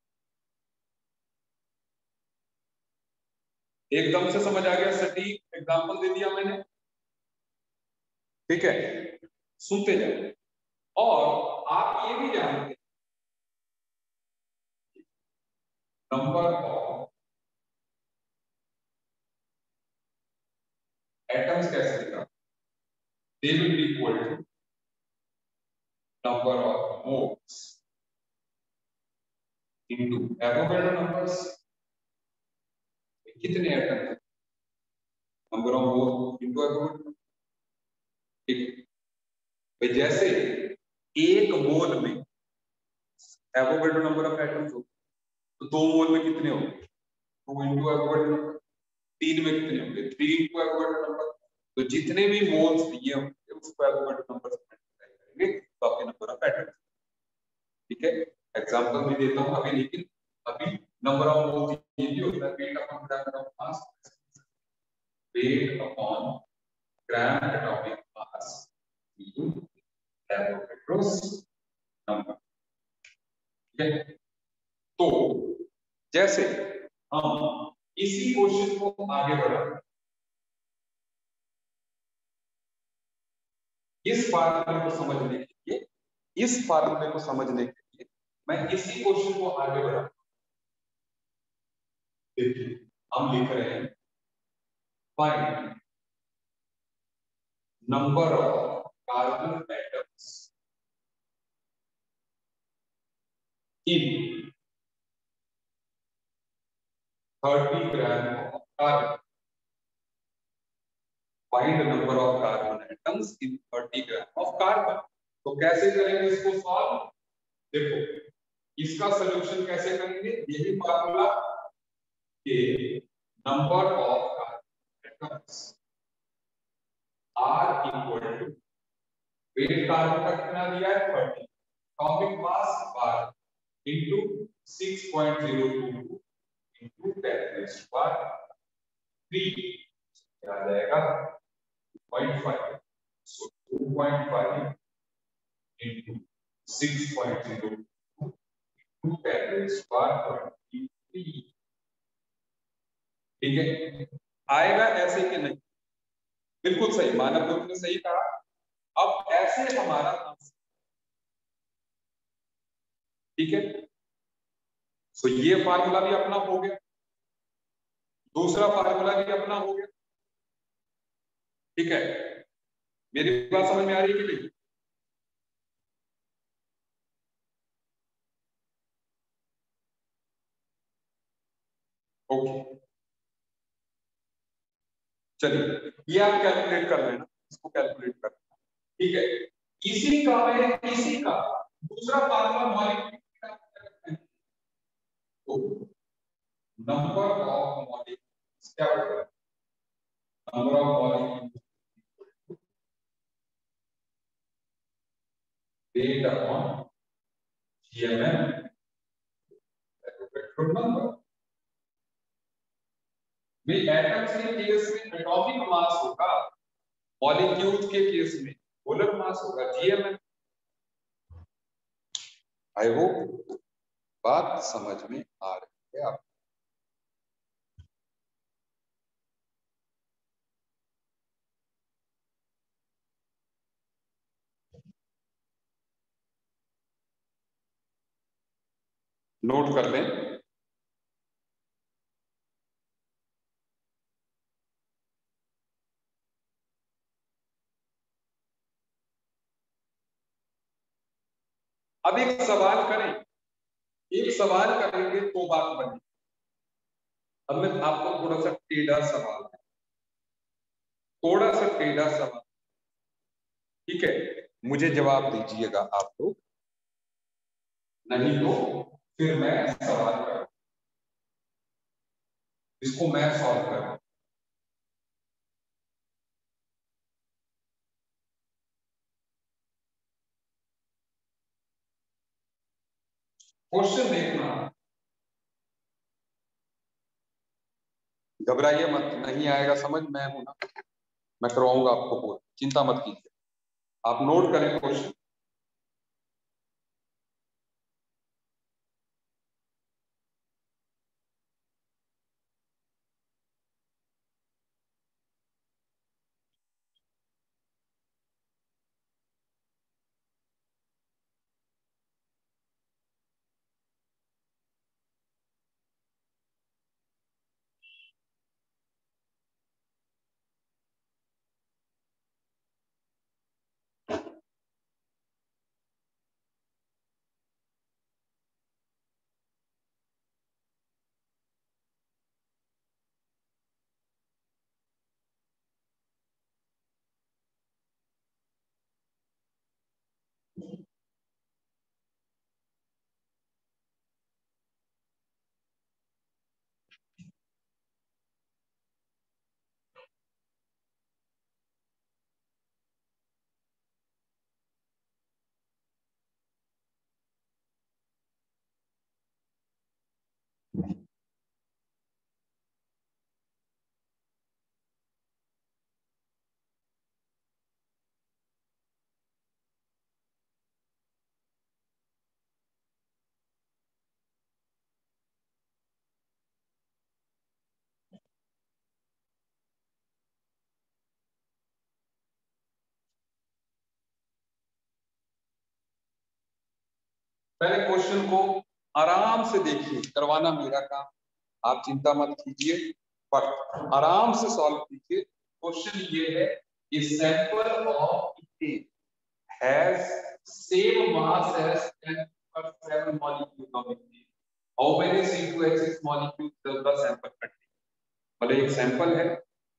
एकदम से समझ आ गया? सटीक एग्जांपल दे दिया मैंने, ठीक है? सुनते जाओ। और आप ये भी जानते हैं नंबर ऑफ एटम्स कैसे लिखा? They will be equal to number of moles into Avogadro numbers. कितने एटम है? Number of moles into Avogadro, ठीक? भाई जैसे एक मोल में एवोगैड्रो नंबर ऑफ एटम्स हो, तो दो मोल में कितने होंगे? Two into Avogadro number. तीन में कितने होंगे? Three into Avogadro number. तो जितने भी मोल्स दिए होंगे उसको एवोगैड्रो नंबर से मल्टीप्लाई करेंगे तो आपके नंबर ऑफ एटम्स, ठीक है? एग्जांपल भी देता हूं अभी, लेकिन अभी नंबर ऑफ मोल्स ये भी होता है weight upon gram of mass, weight upon gram atomic mass into Avogadro's number, ठीक है? तो जैसे हम इसी क्वेश्चन को आगे बढ़ाएं, इस फार्मूले को समझने के लिए, इस फार्मूले को समझने के लिए मैं इसी क्वेश्चन को आगे बढ़ा, देखिए हम लिख रहे हैं find number of carbon atoms in thirty gram of carbon, find number of carbon atoms in thirty gram of carbon. तो कैसे करेंगे इसको सॉल्व? देखो इसका सॉल्यूशन कैसे करेंगे? यही फार्मूला के number of carbon atoms are equal to weight carbon का कितना दिया है? थर्टी, एटॉमिक मास बार into six point zero two two into ten raised to power three, क्या आ जाएगा? Point five, so two point five into six point zero two ten raised power twenty-three। ठीक है, आएगा ऐसे कि नहीं? बिल्कुल सही, मानव गुप्त ने सही कहा। अब ऐसे हमारा आंसर, ठीक है, सो ये फार्मूला भी अपना हो गया, दूसरा फार्मूला भी अपना हो गया। ठीक है, मेरी बात समझ में आ रही है कि नहीं? ओके, चलिए ये आप कैलकुलेट कर लेना, इसको कैलकुलेट कर लेना। ठीक है, इसी का मैं इसी का दूसरा फार्मूला मॉलिक्यूल का, तो नंबर ऑफ मॉलिक्यूल्स क्या होगा? Number of molecules based upon G M M, electron number। में एटम्स के केस में एटॉमिक मास होगा, मॉलिक्यूल्स के केस में मोलर मास होगा, G M M। I hope बात समझ में आ रही है आप। नोट कर लें, अब एक सवाल करें, एक सवाल करेंगे तो बात बनेगी। अब मैं आपको थोड़ा सा टेढ़ा सवाल है, थोड़ा सा टेढ़ा सवाल, ठीक है, मुझे जवाब दीजिएगा आप लोग, नहीं तो फिर मैं सवाल करूं, इसको मैं सॉल्व करूं। क्वेश्चन देखना, घबराइए मत, नहीं आएगा समझ, मैं हूं ना, मैं करवाऊंगा आपको पूरा, चिंता मत कीजिए। आप नोट करें क्वेश्चन। पहले क्वेश्चन को आराम से देखिए, करवाना मेरा काम, आप चिंता मत कीजिए, पर आराम से सॉल्व कीजिए। क्वेश्चन ये है कि sample of ethane has same mass as ten per seven molecule of ethane, how many C two H six molecules does the sample contain? मतलब एक सैंपल है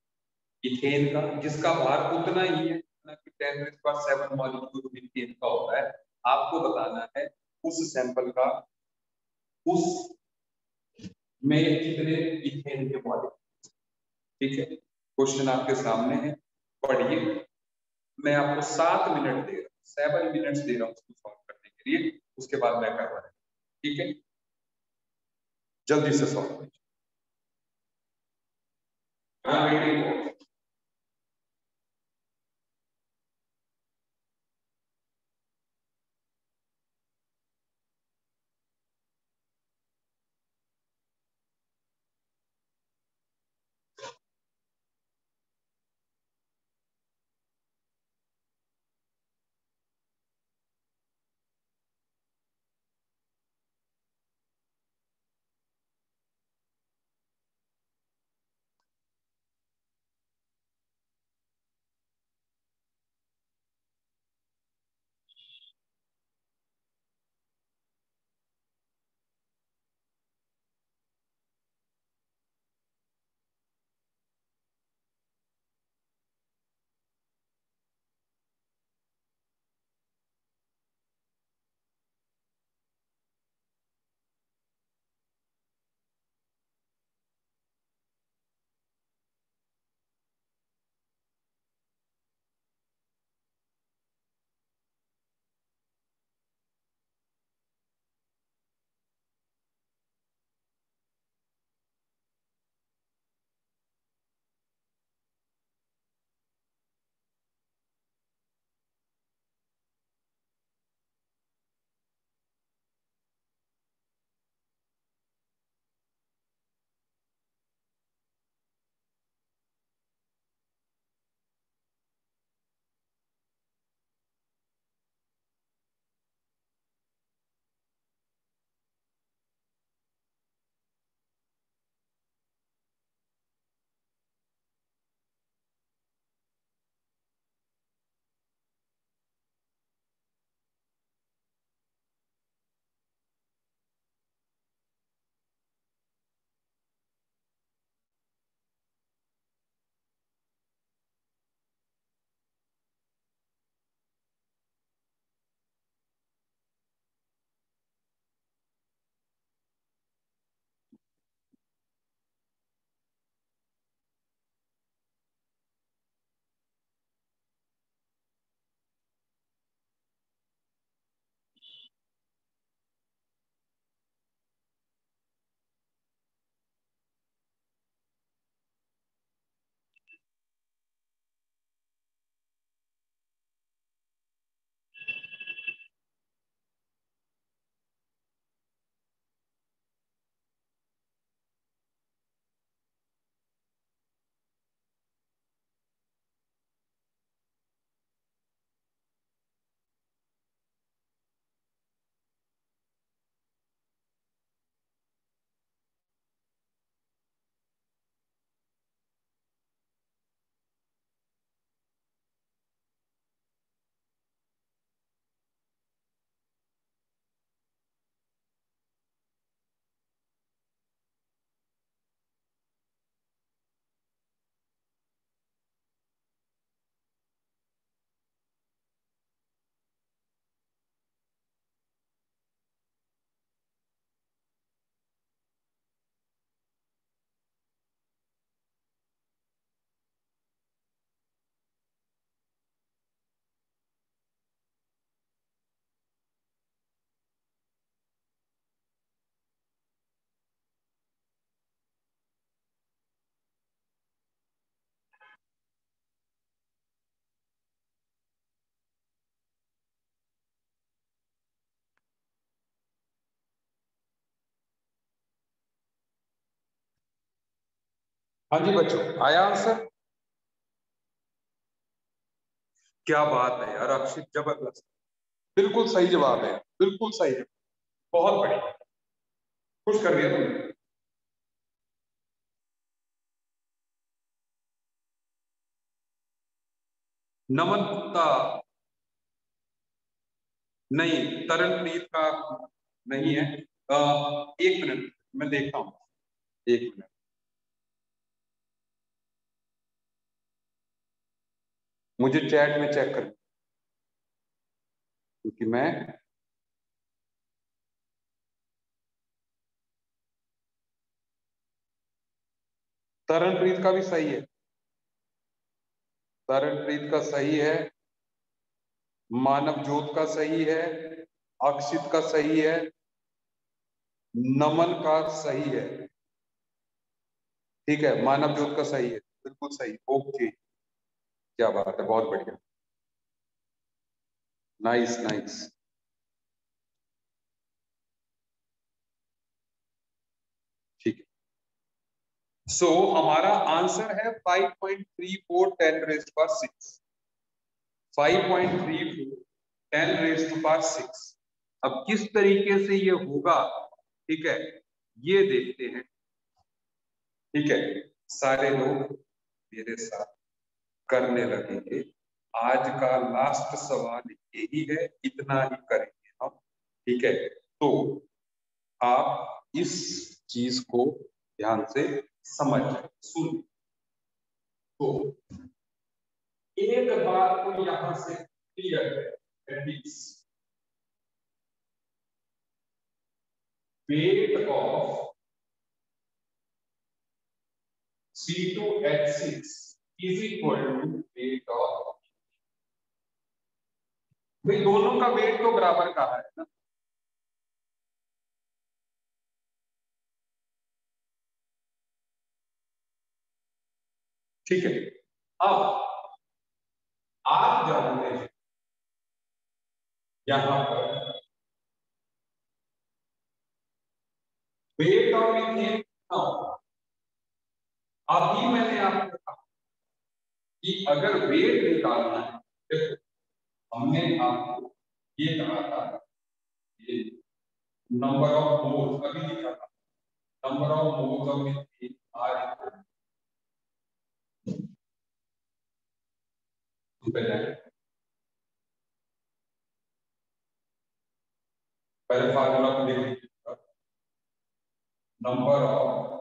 इथेन का जिसका भार उतना ही है कि ten raised power seven molecule ethane का होता है। आपको बताना है उस सैंपल का, उस में कितने इथेन के मॉलिक्यूल। ठीक है, क्वेश्चन आपके सामने है, पढ़िए। मैं आपको सात मिनट दे रहा हूँ, सेवन मिनट्स दे रहा हूँ उसको सॉल्व करने के लिए, उसके बाद मैं करवा रहा हूँ। ठीक है, जल्दी से सॉल्व कीजिए। हाँ जी बच्चों, आया आंसर? क्या बात है यार अक्षित, जबरदस्त, बिल्कुल सही जवाब है, बिल्कुल सही है, बहुत बढ़िया, खुश कर दिया तुमने। नमन गुप्ता, नहीं, तरनप्रीत का नहीं है। आ, एक मिनट मैं देखता हूं, एक मिनट। मुझे चैट में चेक कर, क्योंकि मैं तरनप्रीत का भी सही है, तरनप्रीत का सही है, मानव जोत का सही है, अक्षित का सही है, नमन का सही है, ठीक है, मानव जोत का सही है, बिल्कुल सही, ओके, क्या बात है, बहुत बढ़िया, नाइस नाइस। ठीक है, सो हमारा आंसर है five point three four ten raised power six, five point three four ten raised power six. अब किस तरीके से ये होगा, ठीक है, ये देखते हैं, ठीक है, सारे लोग मेरे साथ करने लगेंगे। आज का लास्ट सवाल यही है, इतना ही करेंगे हम, ठीक है, तो आप इस चीज को ध्यान से समझ सुन। तो एक बात को यहां से क्लियर है, weight of C two H six is equal to weight of, भाई दोनों का वेट तो बराबर कहा है ना, ठीक है। अब आप जानते हैं यहां पर वेट ऑफ मीथेन, अभी मैंने आपको कहा कि अगर वेट निकालना है, देखो हमने आपको ये कहा था, ये नंबर ऑफ मोल्स अभी लिखा था, number of moles of methane are equal to, पहले फार्मूला को देख लीजिए, number of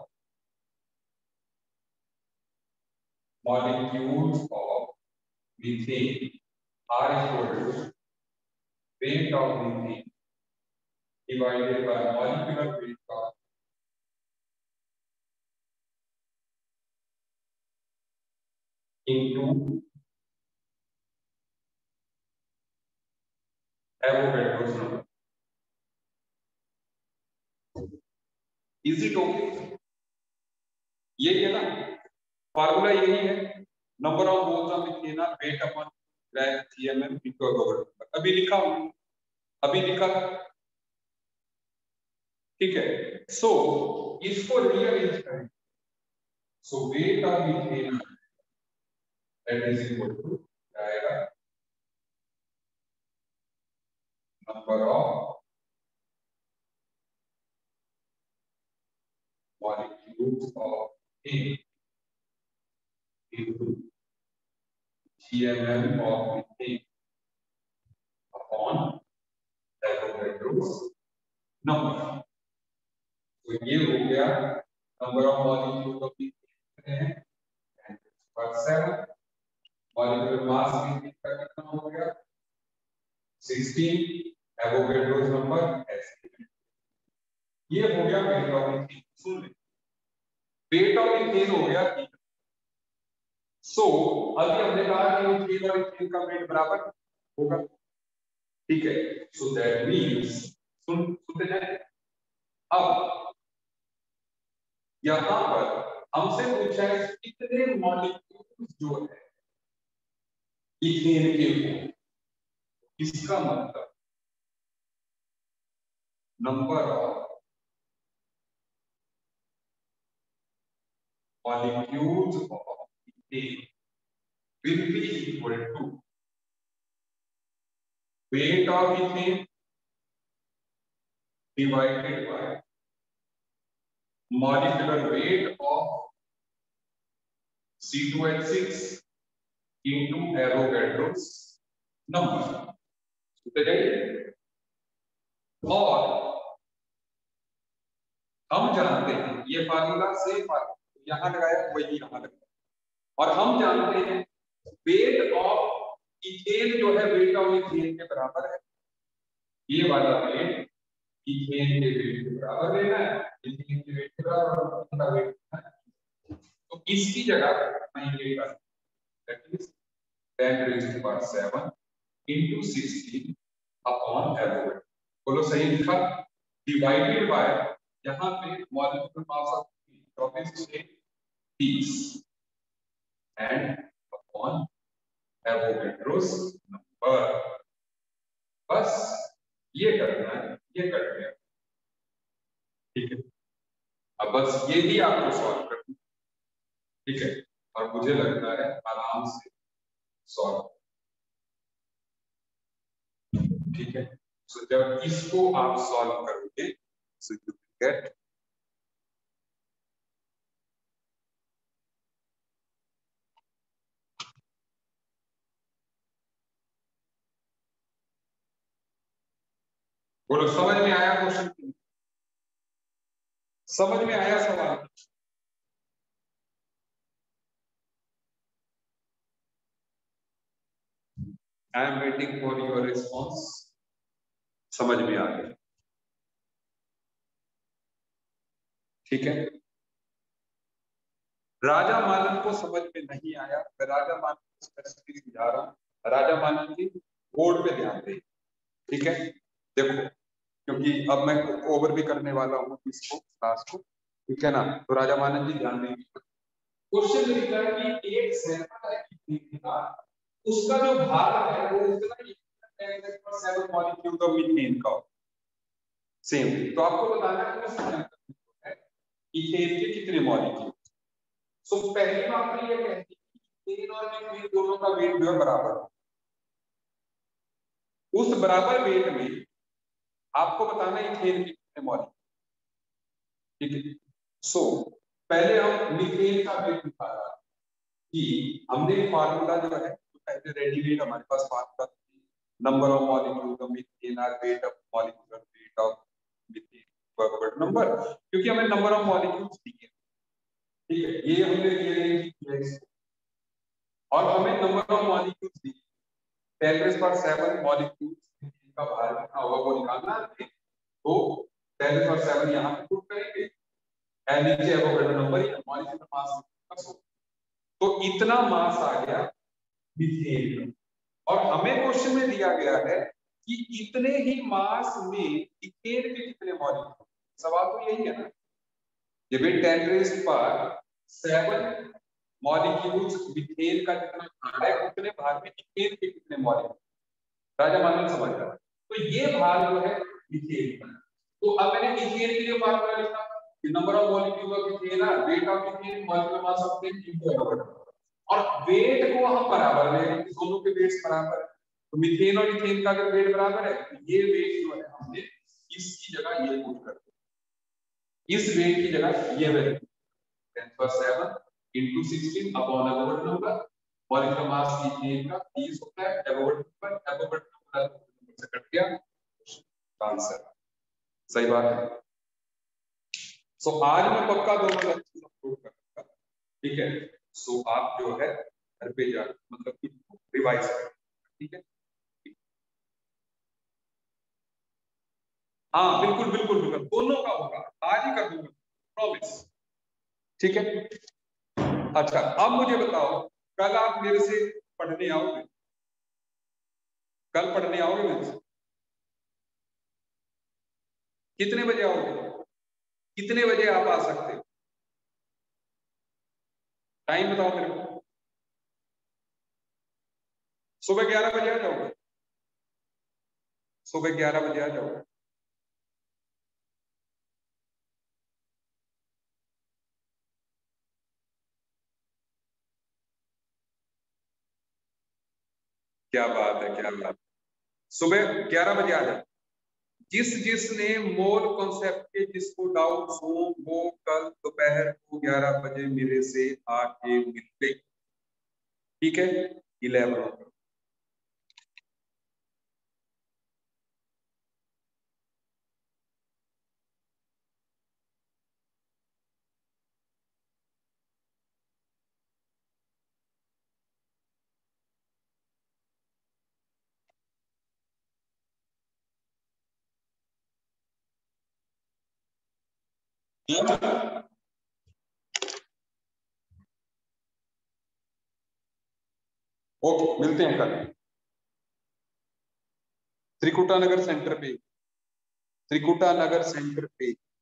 molecules of methane are equal to weight of methane divided by molecular weight of into Avogadro's number. Is it okay? यही है ना, formula यही है, number of moles of methane are weight upon gram CMM into Avogadro number, अभी लिखा हूं, अभी लिखा, ठीक है। सो so, इसको रीअरेंज करें, so weight of methane that is equal to आएगा number of molecules of A into G M M of methane upon Avogadro's number। तो ये हो गया number of molecules of methane पर सेवन, मॉलिक्यूलर मास मीथेन का कितना हो गया सोलह, एवोगाड्रोस नंबर एस्टिमेट, ये हो गया वेट ऑफ मीथेन। सुन ले, वेट ऑफ मीथेन हो गया, सो so, अभी हमने कहा कि मीथेन और इथेन का वेट बराबर होगा, ठीक है, सो दैट मींस, सुन सुनते जाए, अब यहां पर हमसे पूछा है कितने मॉलिक्यूल्स जो है इथेन के हो, इसका मतलब number of molecules of ethane will be equal to weight of ethane divided by molecular weight of C two H six into Avogadro's number. और हम जानते हैं ये फार्मूला सेम फार्मूला यहां लगाया वही यहां लगाया, और हम जानते हैं वेट ऑफ इथेन जो है वेट ऑफ इथेन के बराबर है। ये वाला वेट इथेन के वेट के बराबर लेना है, इथेन के वेट के बराबर का वेट है। तो इसकी जगह मैं ये कर that is ten raised to power seven into sixteen upon Avogadro। बोलो सही लिखा? डिवाइडेड बाय यहाँ पे मॉलिक्यूलर मास ऑफ चौबीस से तीस एंड अपॉन एवोगैड्रोस नंबर। बस ये करना है, ये कर लिया, ठीक है। अब बस ये ही आपको सॉल्व करना, ठीक है, और मुझे लगता है आराम से सॉल्व, ठीक है। सो so, जब इसको आप सॉल्व करोगे सो यू गेट बोलो समझ में आया क्वेश्चन? समझ में आया सवाल? I am waiting for your response. समझ में आ गया, ठीक है। राजा मानन को समझ में नहीं आया, मैं राजा मानन को स्पेसिफिकली समझा रहा हूं। राजा मानन की बोर्ड पे ध्यान दें, ठीक है। देखो क्योंकि अब मैं ओवर भी करने वाला हूँ इसको क्लास को, ठीक है ना। तो राजा मानन जी ध्यान देंगे। क्वेश्चन लिखा है कि एक सैंपल है मीथेन का, उसका जो भार है वो उतना ही सेवन मॉलिक्यूल ऑफ मीथेन का सेम। तो आपको बताना है कि मीथेन के कितने मॉलिक्यूल। सो पहली बात तो ये कहती है कि मीथेन और मीथेन दोनों का वेट जो है बराबर है। उस बराबर वेट में आपको बताना है मीथेन के कितने मॉलिक्यूल, ठीक है। सो पहले हम मीथेन का वेट निकाला कि हमने फार्मूला जो है तो पहले रेडीमेड हमारे पास formula number of molecule of methane और weight of molecular weight of methane बराबर नंबर, क्योंकि हमें नंबर ऑफ मॉलिक्यूल्स दिए, ठीक है। ये हमने रीअरेंज किया इसको और हमें नंबर ऑफ मॉलिक्यूल्स दिए ten raise power seven molecules का भार कितना होगा वो निकालना है। तो टेन रेज़ पावर सेवन यहां पे पुट करेंगे एंड नीचे एवोगैड्रो नंबर या मॉलिक्यूलर मास। तो इतना मास आ गया मीथेन का, और हमें क्वेश्चन में दिया गया है कि इतने ही मास में इथेन के कितने मॉलिक्यूल। सवाल तो यही है ना, ये भी ten raise power seven molecules methane का जितना भार है उतने भार में इथेन के कितने मॉलिक्यूल। राजा मानन समझ रहा है। तो ये भार जो है मीथेन का। तो अब मैंने इथेन के लिए फार्मूला लिखा कि number of molecule of ethane are weight of ethane molecular mass of ethane into Avogadro, और वेट को हम बराबर ले रहे हैं, दोनों के वेट्स बराबर है। तो मीथेन और इथेन का अगर वेट बराबर है तो ये वेट जो है हमने इसकी जगह ये पुट कर दिया, इस वेट की जगह ये value ten power seven into sixteen upon Avogadro number. Molecular mass ethane का तीस होता है, एवोगैड्रो नंबर एवोगैड्रो नंबर से कट गया, आंसर सही बात है। सो so, आज मैं पक्का दोनों लेक्चर अपलोड करूंगा, ठीक है। सो so, आप जो है घर पे जा मतलब कि रिवाइज करें, ठीक है। हाँ बिल्कुल बिल्कुल बिल्कुल दोनों का होगा, आज ही कर दूंगा प्रॉमिस, ठीक है। अच्छा अब मुझे बताओ कल आप मेरे से पढ़ने आओगे? कल पढ़ने आओगे मेरे से? कितने बजे आओगे? कितने बजे आप आ सकते हो? टाइम बताओ मेरे को। सुबह ग्यारह बजे आ जाओगे? सुबह ग्यारह बजे आ जाओगे? क्या बात है, क्या बात। सुबह ग्यारह बजे आ जाए। जिस जिसने मोल कॉन्सेप्ट के जिसको डाउट हो वो कल दोपहर को ग्यारह बजे मेरे से आके मिलते, ठीक है। इलेवन ओके, मिलते हैं कल त्रिकुटा नगर सेंटर पे, त्रिकुटा नगर सेंटर पे।